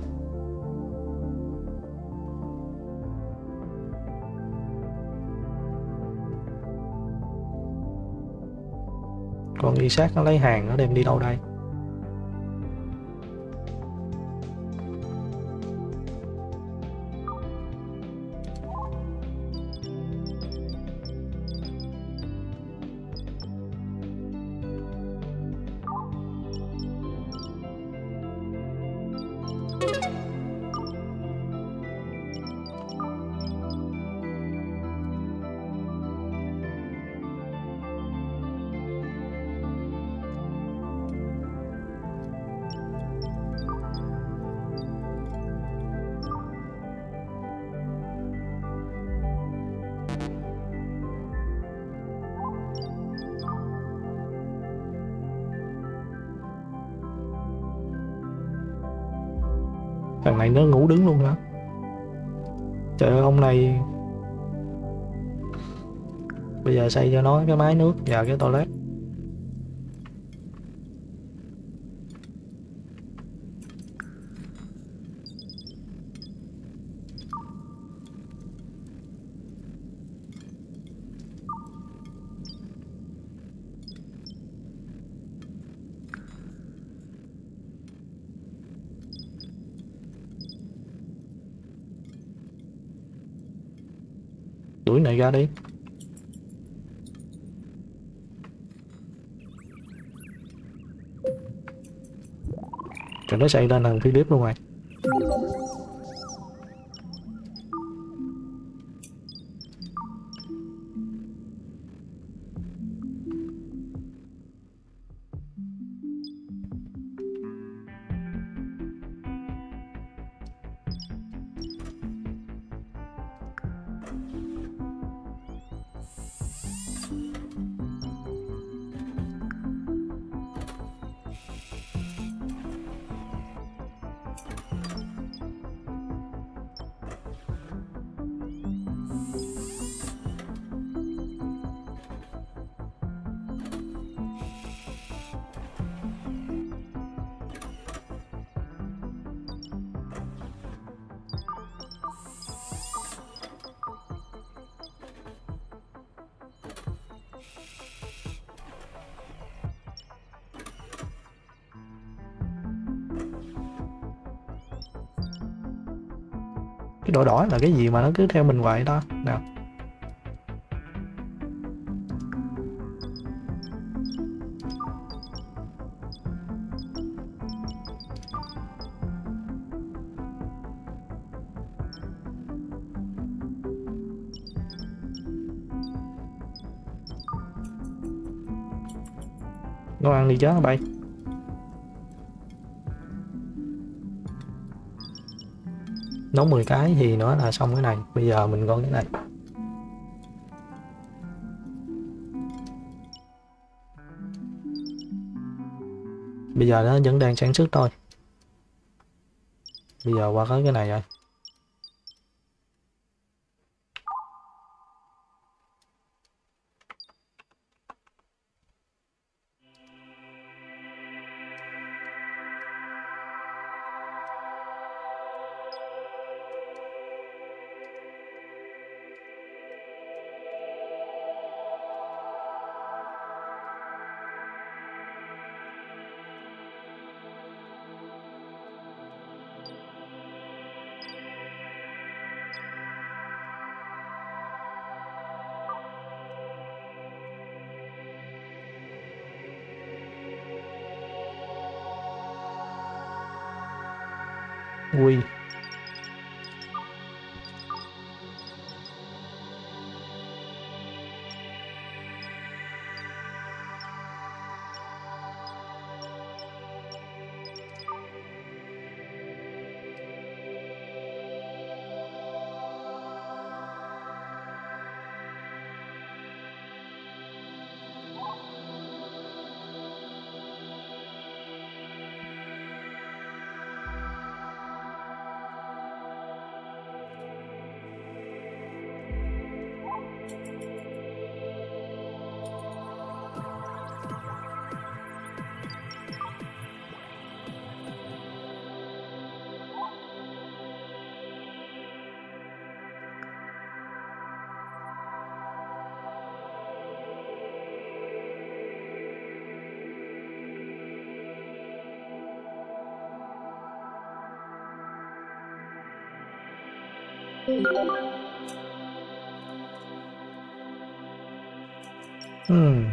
Còn y sát nó lấy hàng nó đem đi đâu đây? Thằng này nó ngủ đứng luôn hả? Trời ơi ông này. Bây giờ xây cho nó cái máy nước và cái toilet. Đuổi này ra đi. Trời, nó xây lên thằng Philip luôn rồi. Cái đỏ đỏ là cái gì mà nó cứ theo mình hoài đó nào? Nó ăn đi chết nó bay. Nấu mười cái thì nữa là xong cái này. Bây giờ mình có cái này. Bây giờ nó vẫn đang sản xuất thôi. Bây giờ qua tới cái này rồi. Ui. Hmm.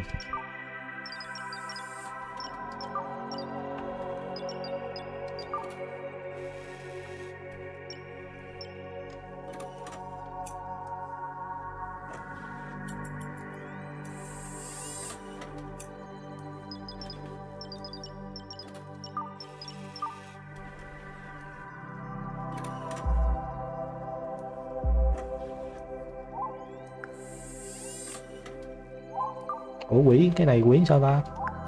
Ủa quỷ, cái này quỷ sao ta?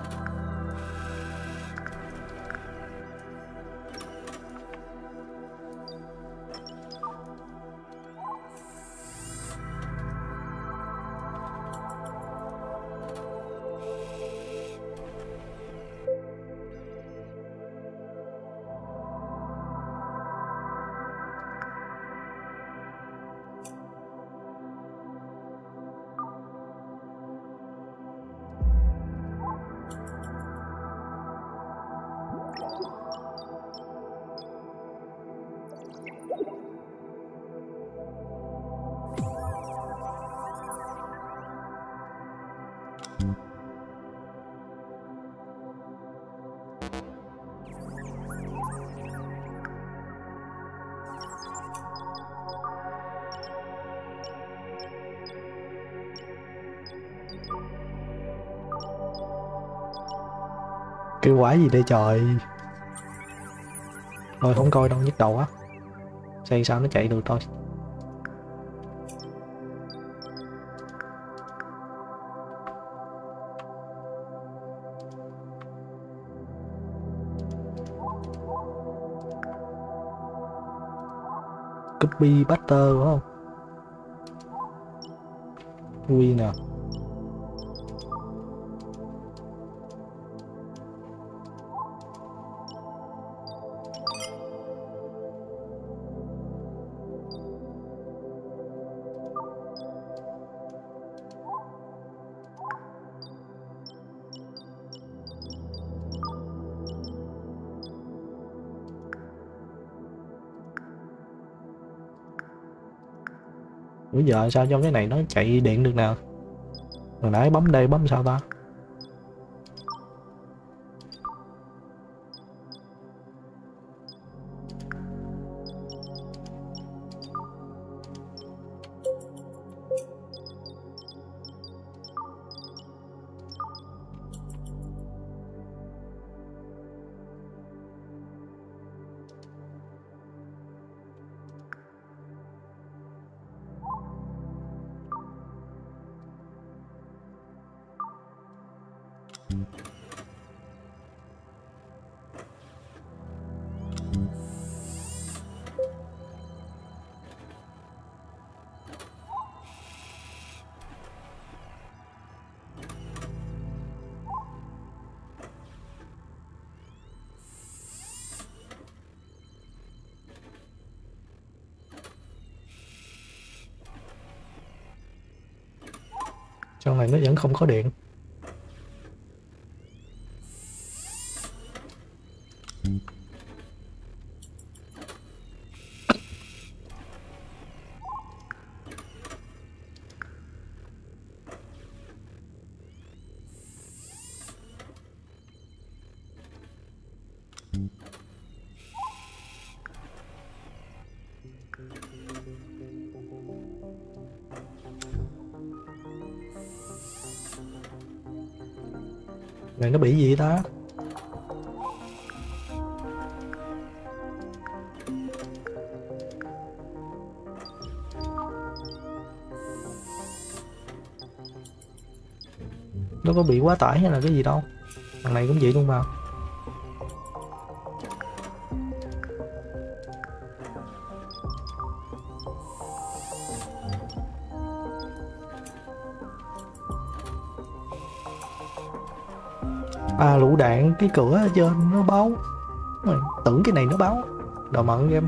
Cái quái gì đây trời. Thôi không coi đâu, nhức đầu á. Xem sao nó chạy được thôi. Copy butter đúng không? Quy nè. Ủa giờ sao trong cái này nó chạy điện được nào? Hồi nãy bấm đây bấm sao ta? Trong này nó vẫn không có điện. Này nó bị gì ta? Nó có bị quá tải hay là cái gì đâu. Thằng này cũng vậy luôn mà. À lựu đạn, cái cửa ở trên nó báo. Mày tưởng cái này nó báo. Đồ mận game.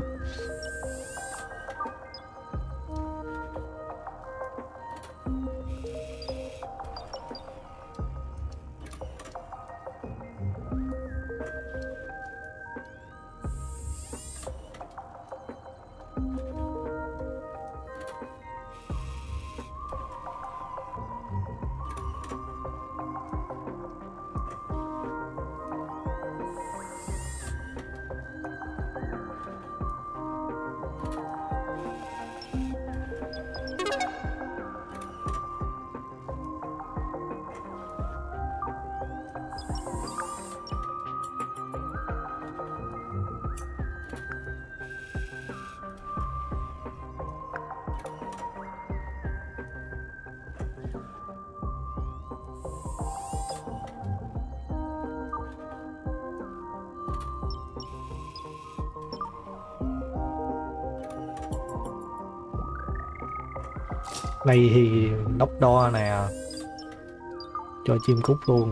Này thì đốc đo nè, cho chim cút luôn.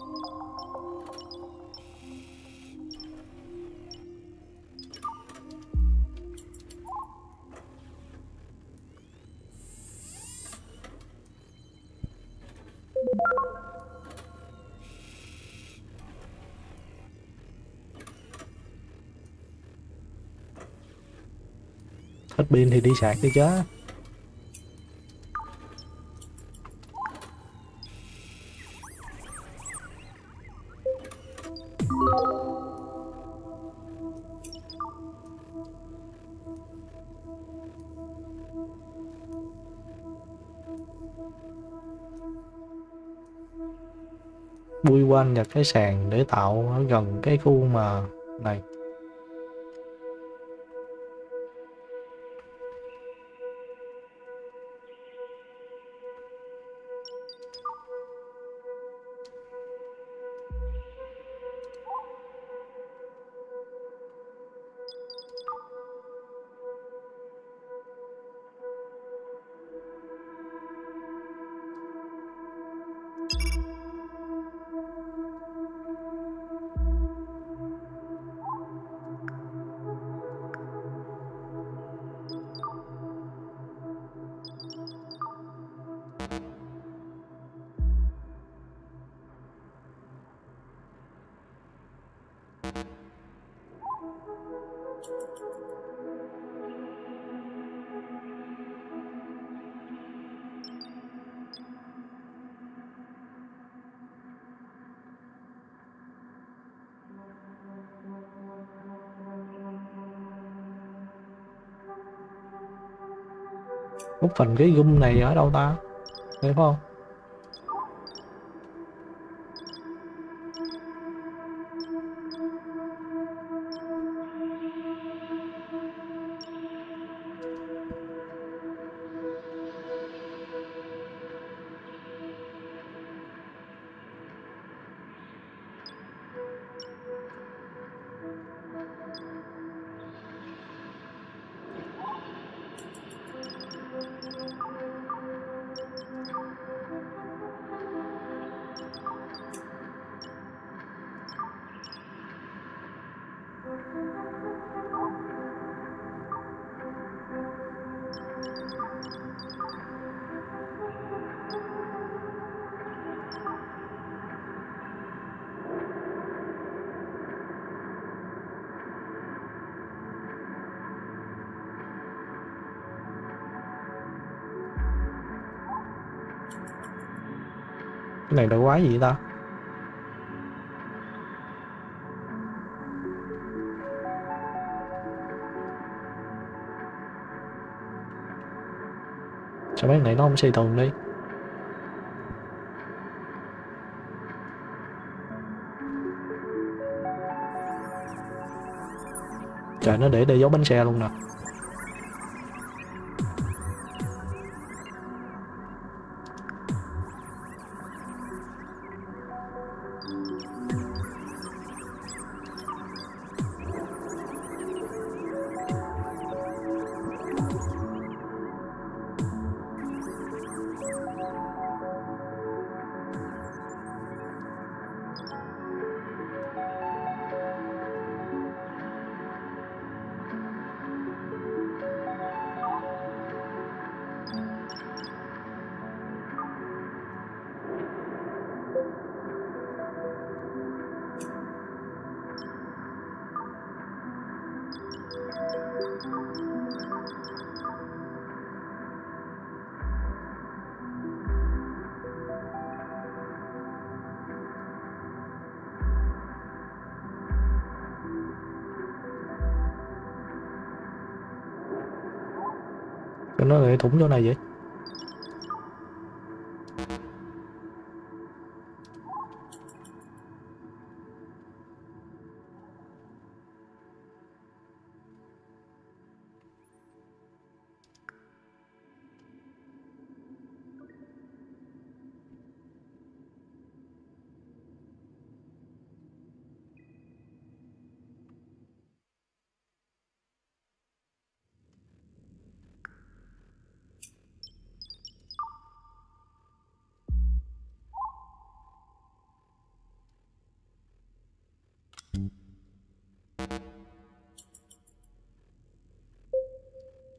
Hết pin thì đi sạc đi chứ. Bui quanh và cái sàn để tạo ở gần cái khu mà này. Một phần cái gung này ở đâu ta? Thấy không? Cái này là quái gì ta? Sao mấy này nó không xây tường đi? Trời, nó để để dấu bánh xe luôn nè. Cho nó lại thủng chỗ này vậy.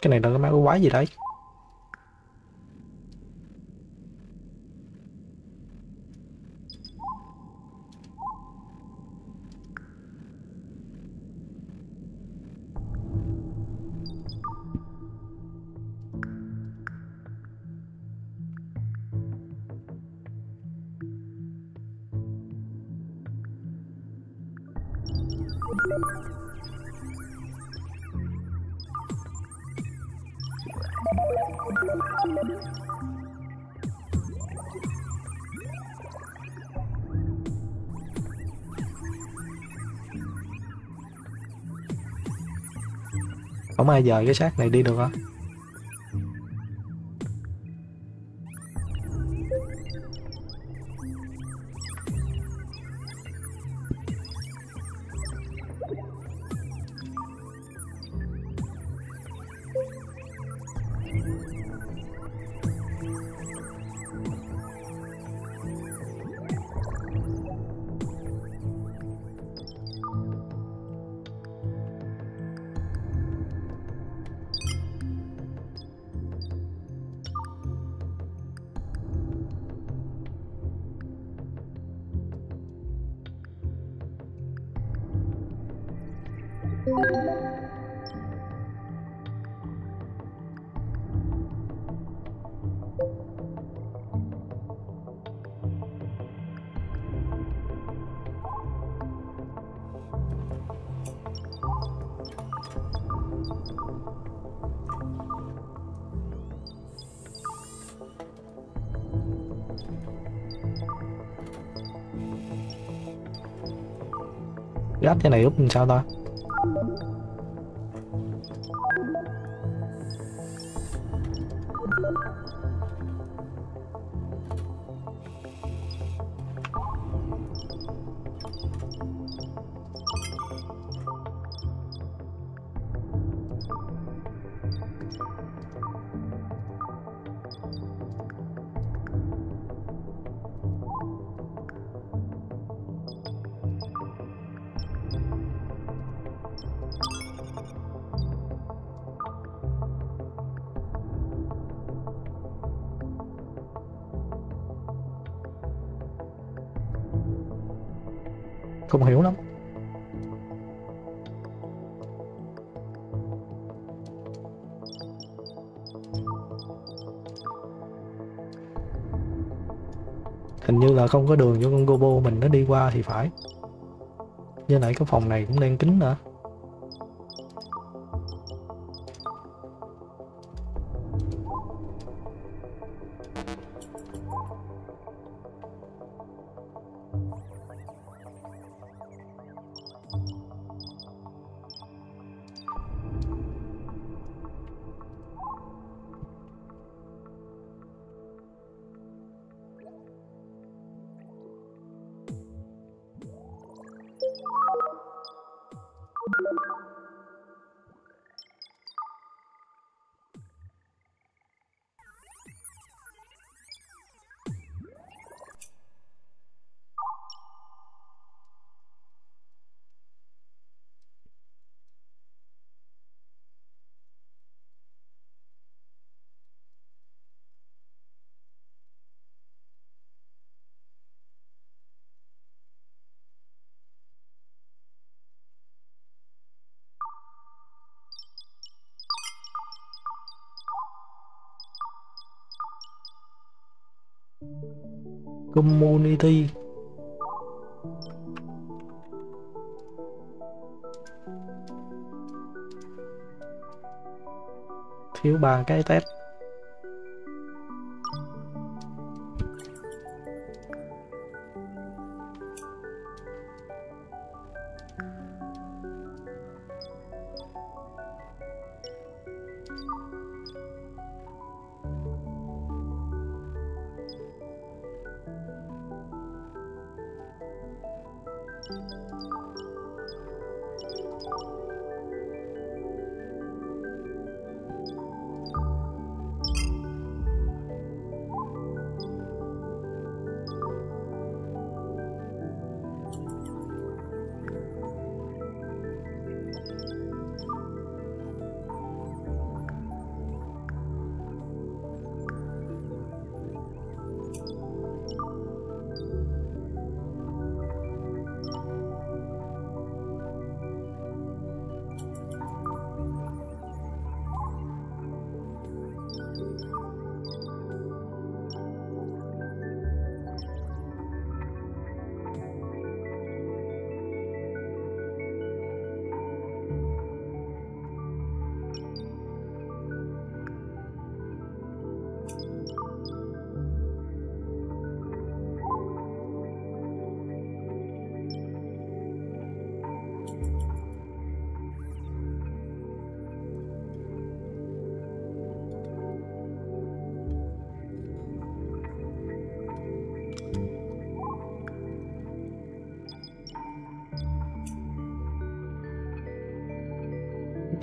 Cái này là cái máu quái gì đấy? Không ai dời cái xác này đi được hả? Gắt thế này úp làm sao ta? Không hiểu lắm. Hình như là không có đường cho con Gobo mình nó đi qua thì phải. Với lại cái phòng này cũng đang kín nữa. Community. Thiếu ba cái test.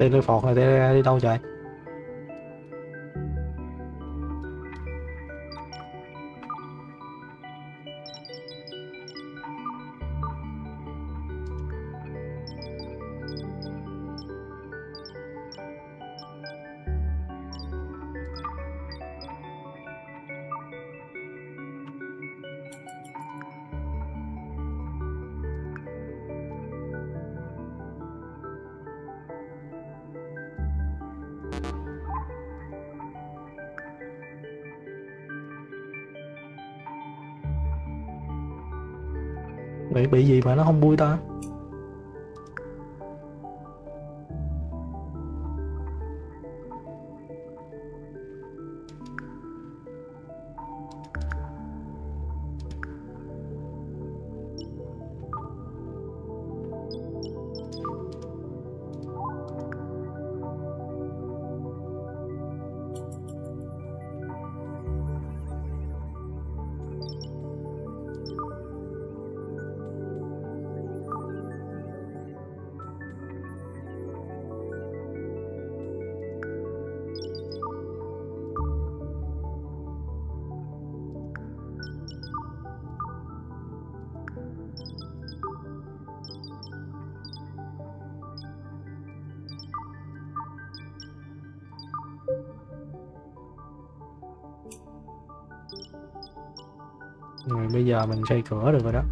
Teleport này tele đi đâu trời? Bị bị gì mà nó không vui ta? Rồi bây giờ mình xây cửa được rồi đó.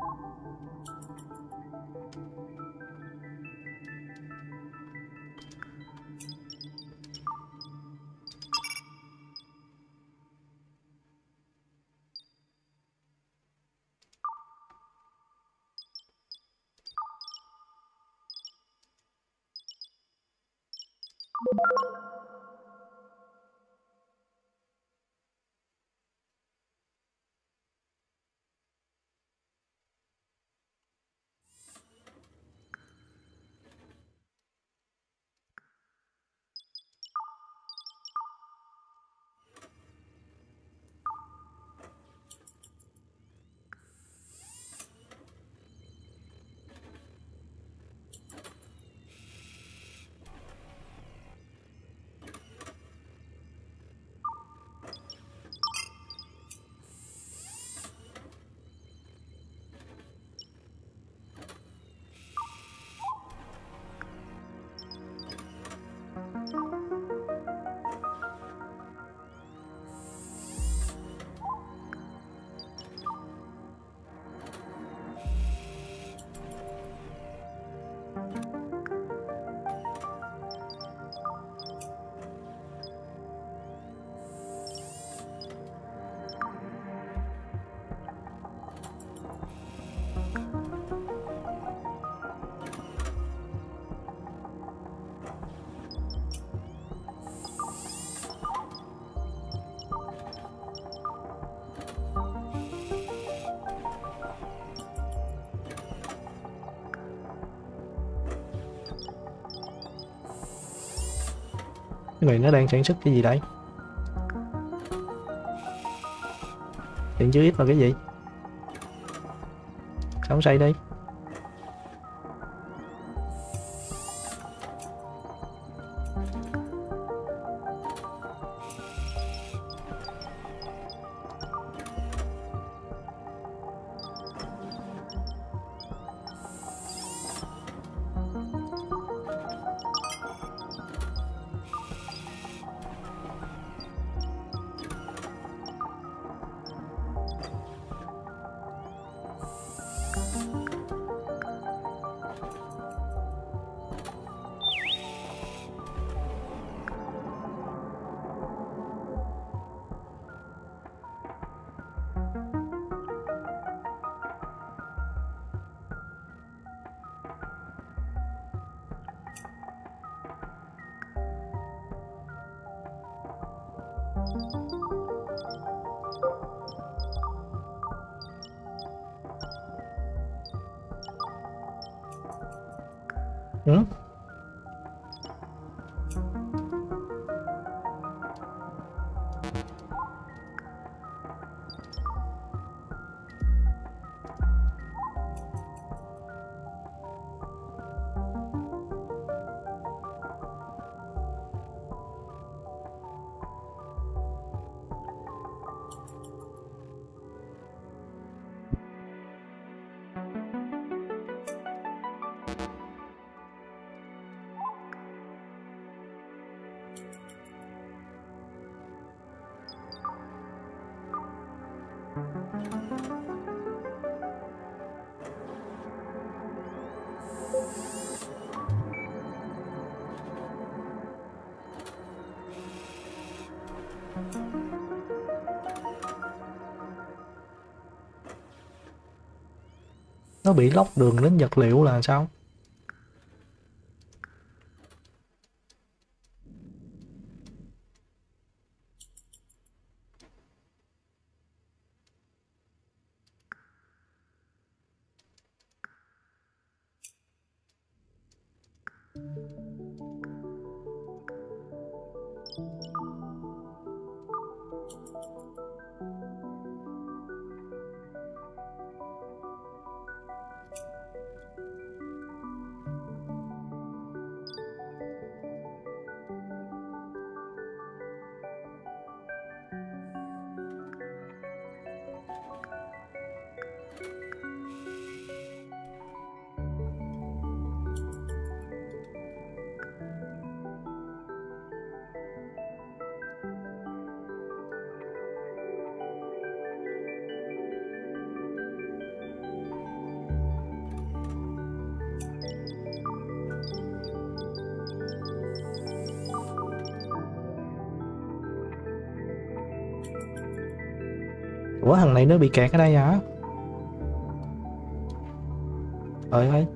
Cái này nó đang sản xuất cái gì đấy? Điện chữ X là cái gì? Sao không xây đi? Ừ? Nó bị lóc đường đến vật liệu là sao? Ủa thằng này nó bị kẹt ở đây hả? Trời ơi,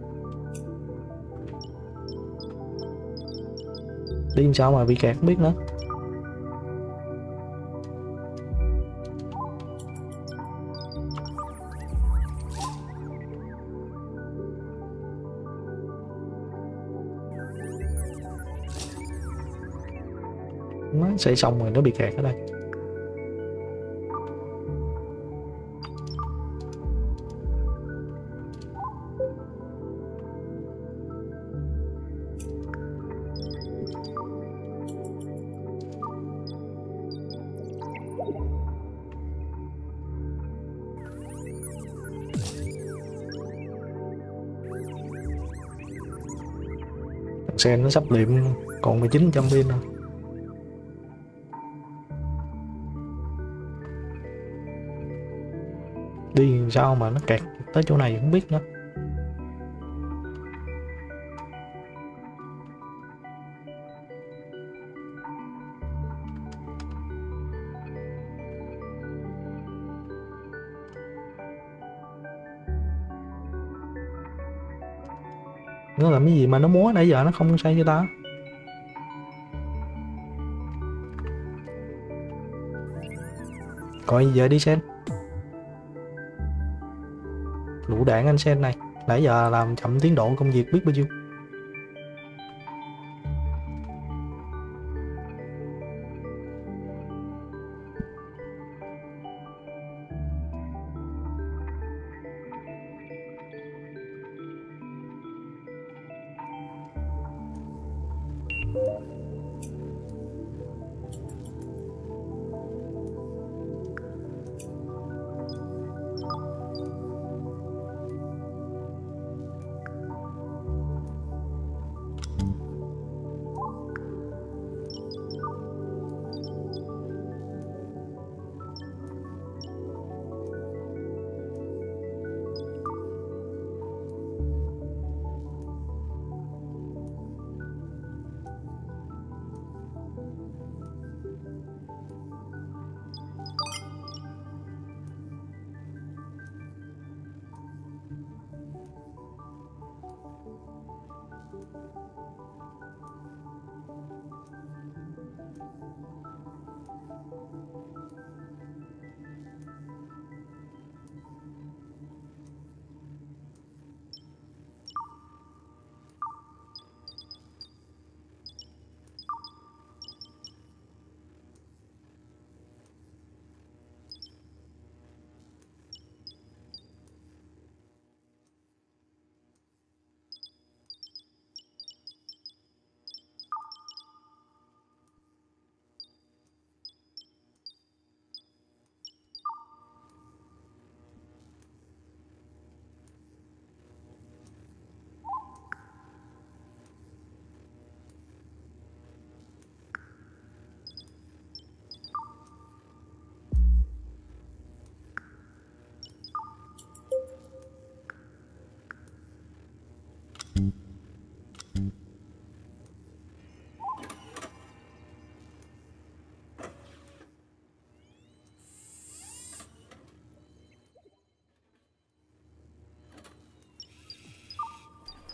đi làm sao mà bị kẹt không biết nữa. Nó xây xong rồi nó bị kẹt ở đây. Xe nó sắp liệm còn mười chín trăm pin rồi. Đi làm sao mà nó kẹt tới chỗ này không biết nữa. Nó làm cái gì mà nó múa nãy giờ nó không xây cho ta. Coi giờ đi Sen. Lũ đạn anh Sen này nãy giờ làm chậm tiến độ công việc biết bao nhiêu.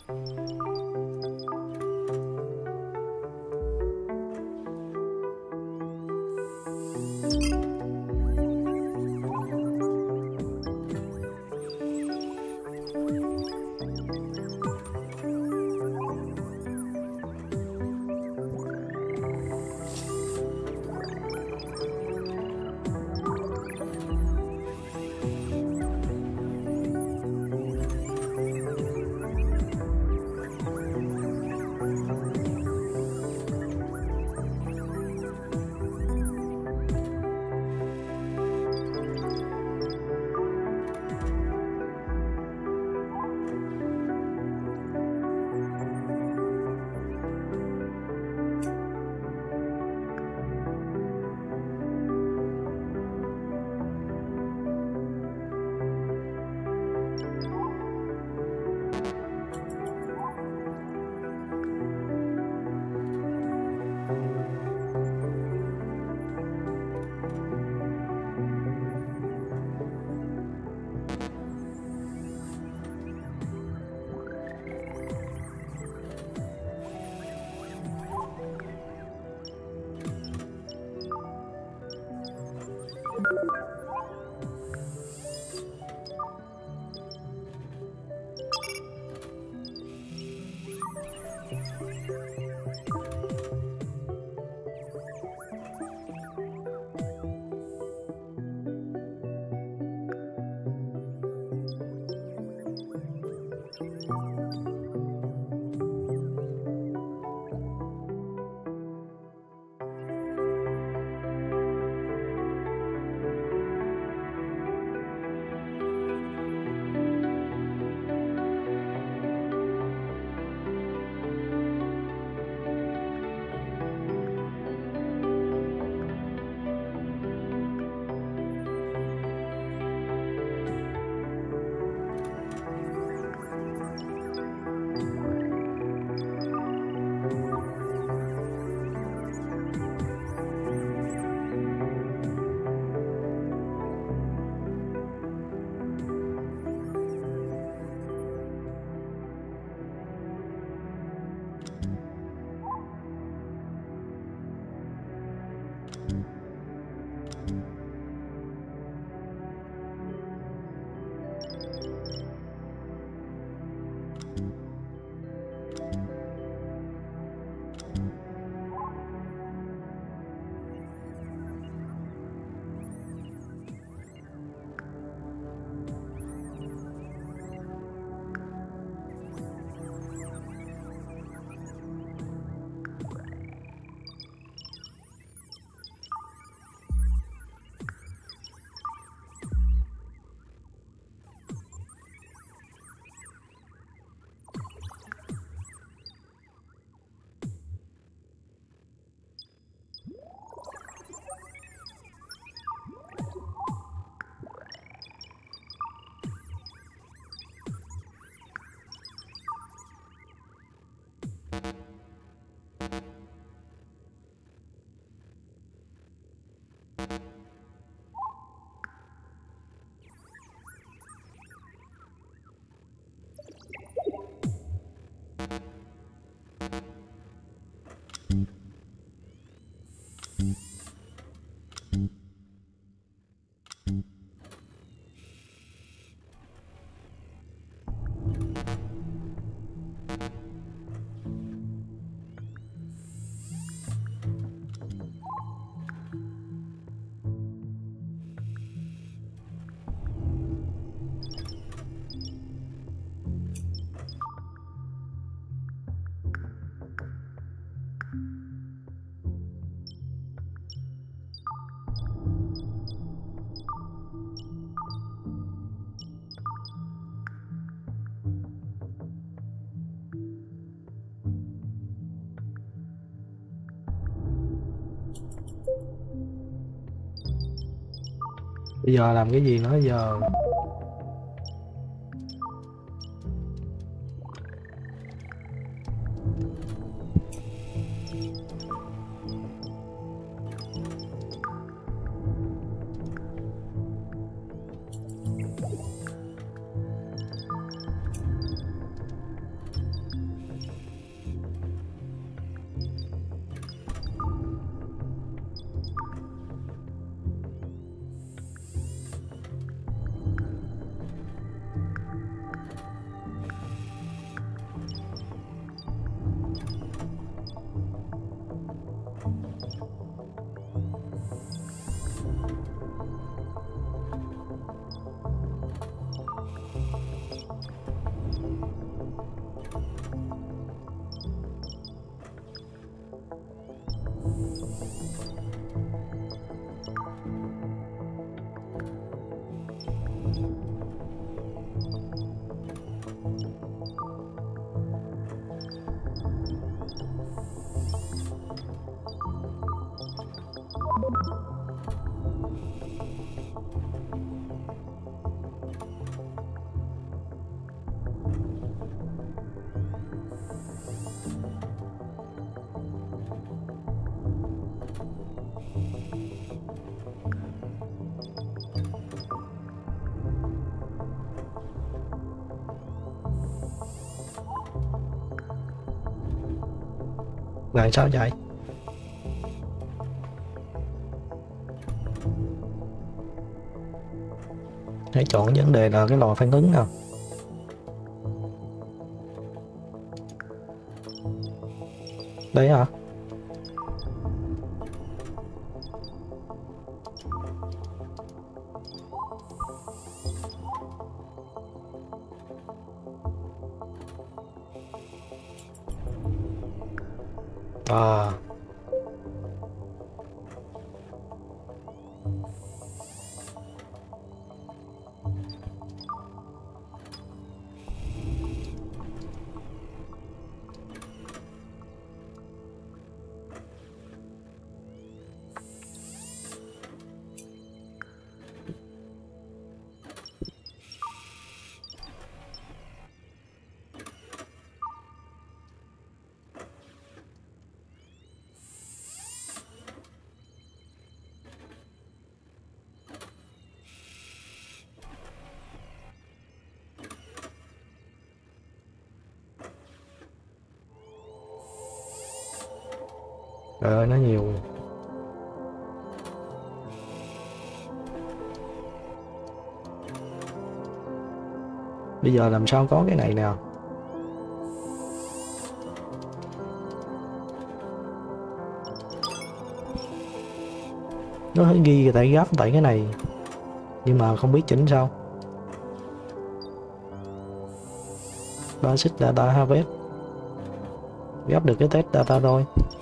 Bây giờ làm cái gì nữa giờ? Này sao vậy? Hãy chọn vấn đề là cái lò phản ứng nào. Đây hả? À. Trời ơi, nó nhiều. Bây giờ làm sao có cái này nào? Nó ghi tại gấp tại cái này, nhưng mà không biết chỉnh sao. Basic data harvest gấp được cái test data thôi.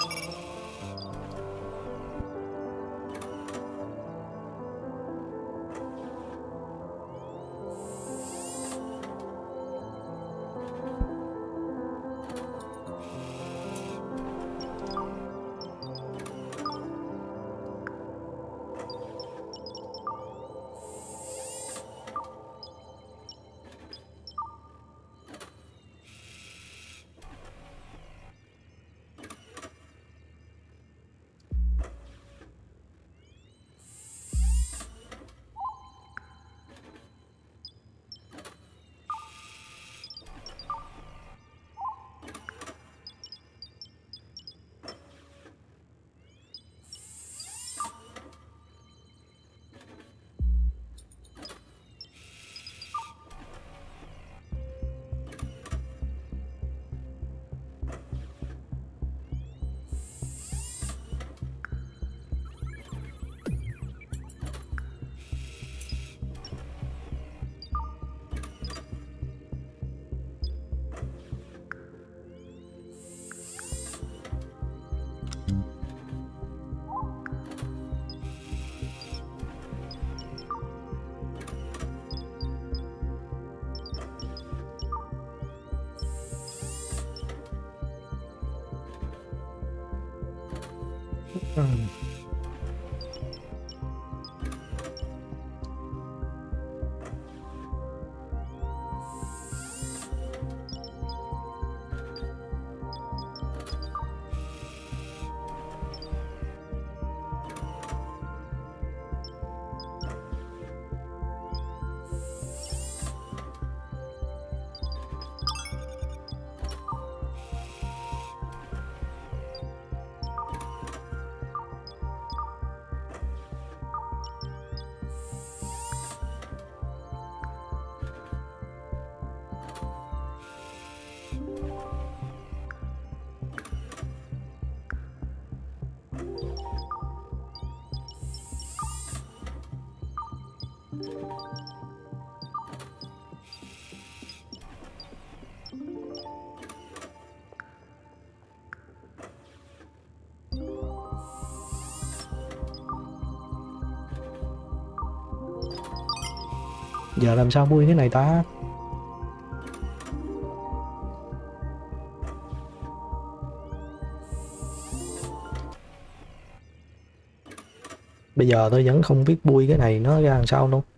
Ừ. Giờ làm sao vui cái này ta? Bây giờ tôi vẫn không biết bui cái này nó ra làm sao đâu.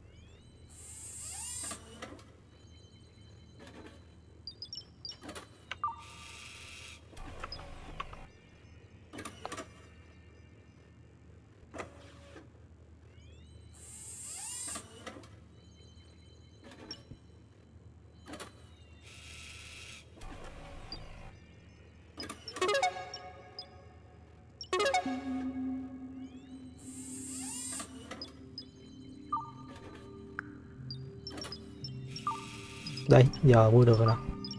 Đây, giờ mua được rồi nè.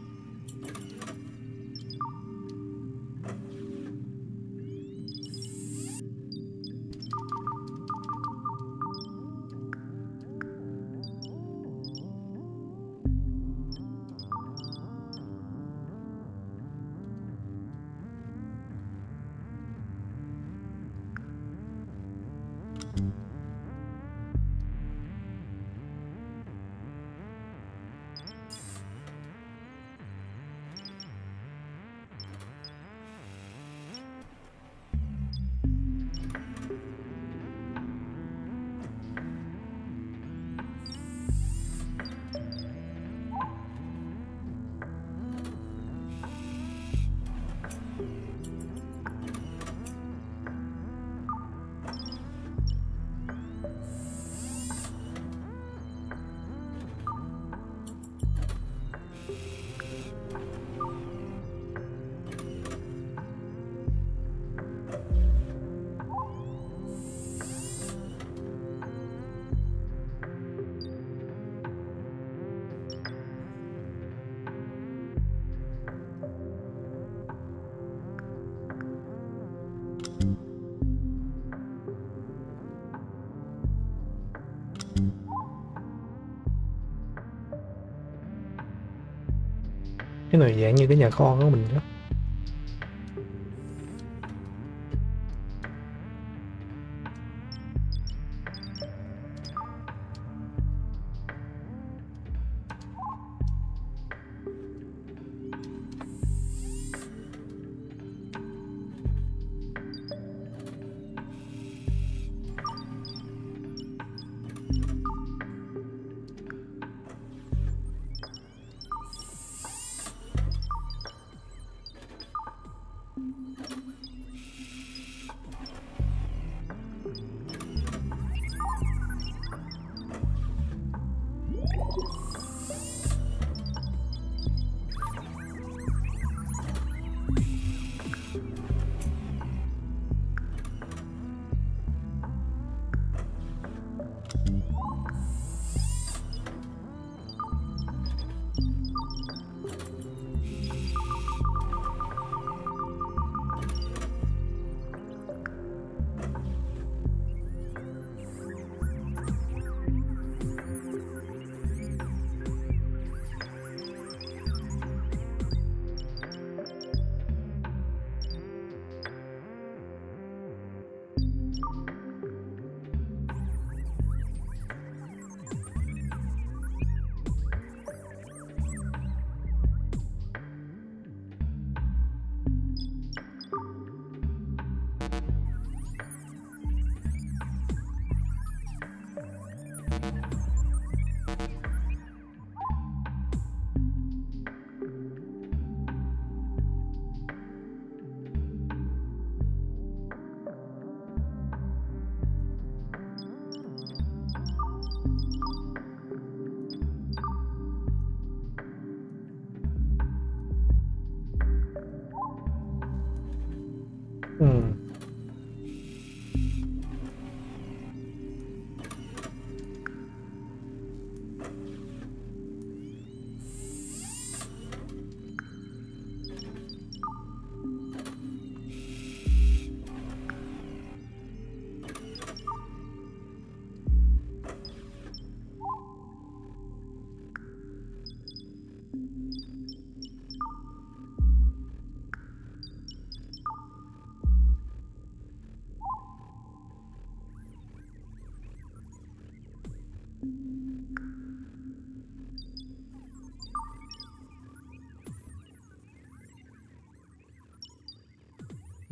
Cái này dạng như cái nhà kho của mình đó.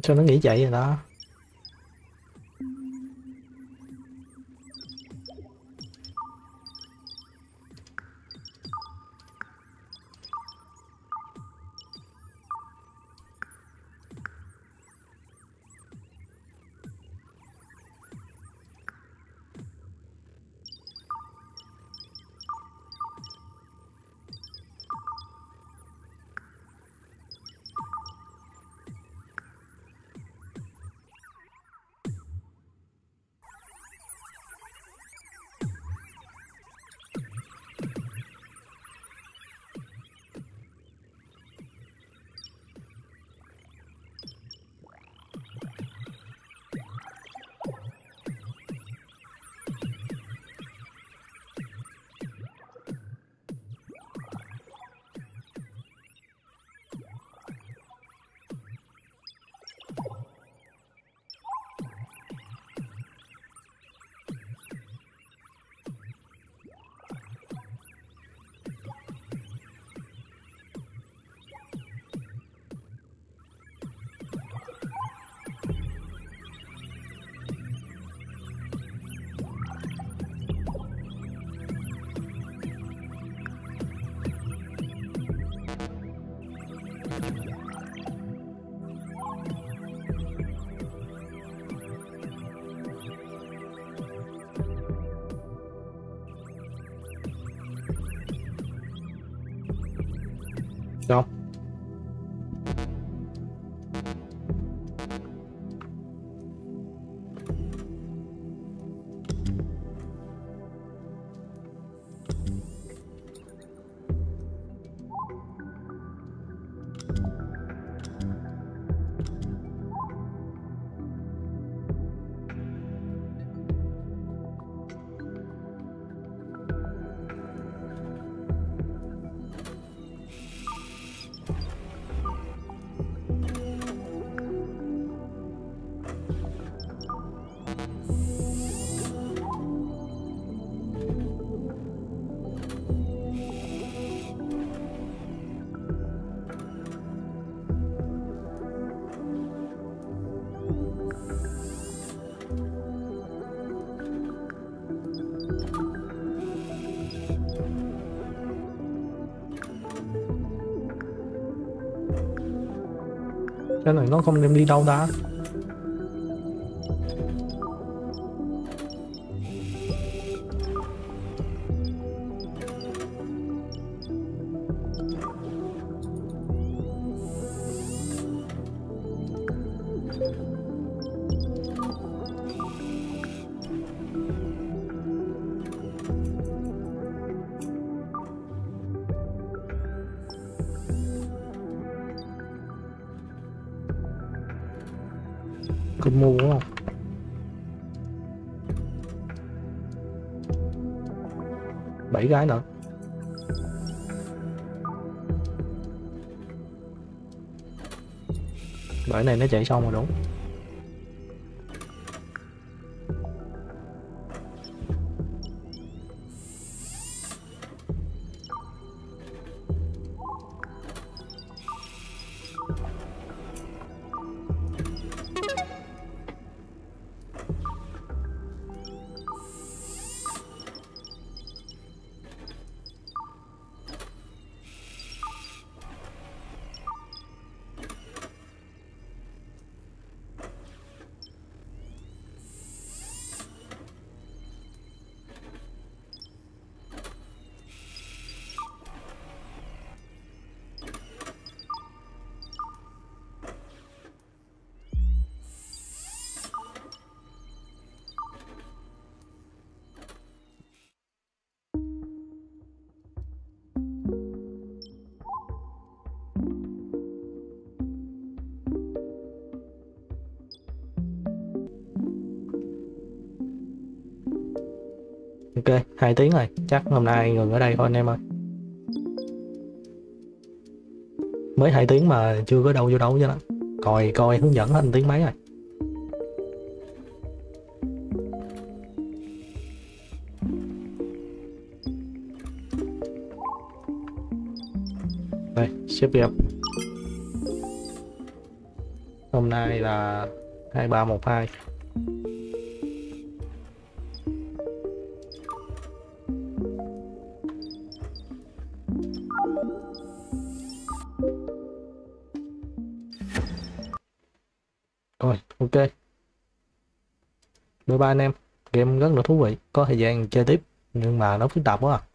cho nó nghỉ chạy rồi đó. Không. Cái này nó không đem đi đâu ta? Cần mua đúng không? Bảy gái nữa. Bởi này nó chạy xong rồi đúng. Ok, hai tiếng rồi, chắc hôm nay ngừng ở đây thôi anh em ơi. Mới hai tiếng mà chưa có đâu vô đâu chứ đó. Coi coi hướng dẫn hết tiếng mấy rồi. Đây, xếp gặp. Hôm nay hai là hai ba một hai. Rồi, ok. Bye bye anh em. Game rất là thú vị, có thời gian chơi tiếp nhưng mà nó phức tạp quá à.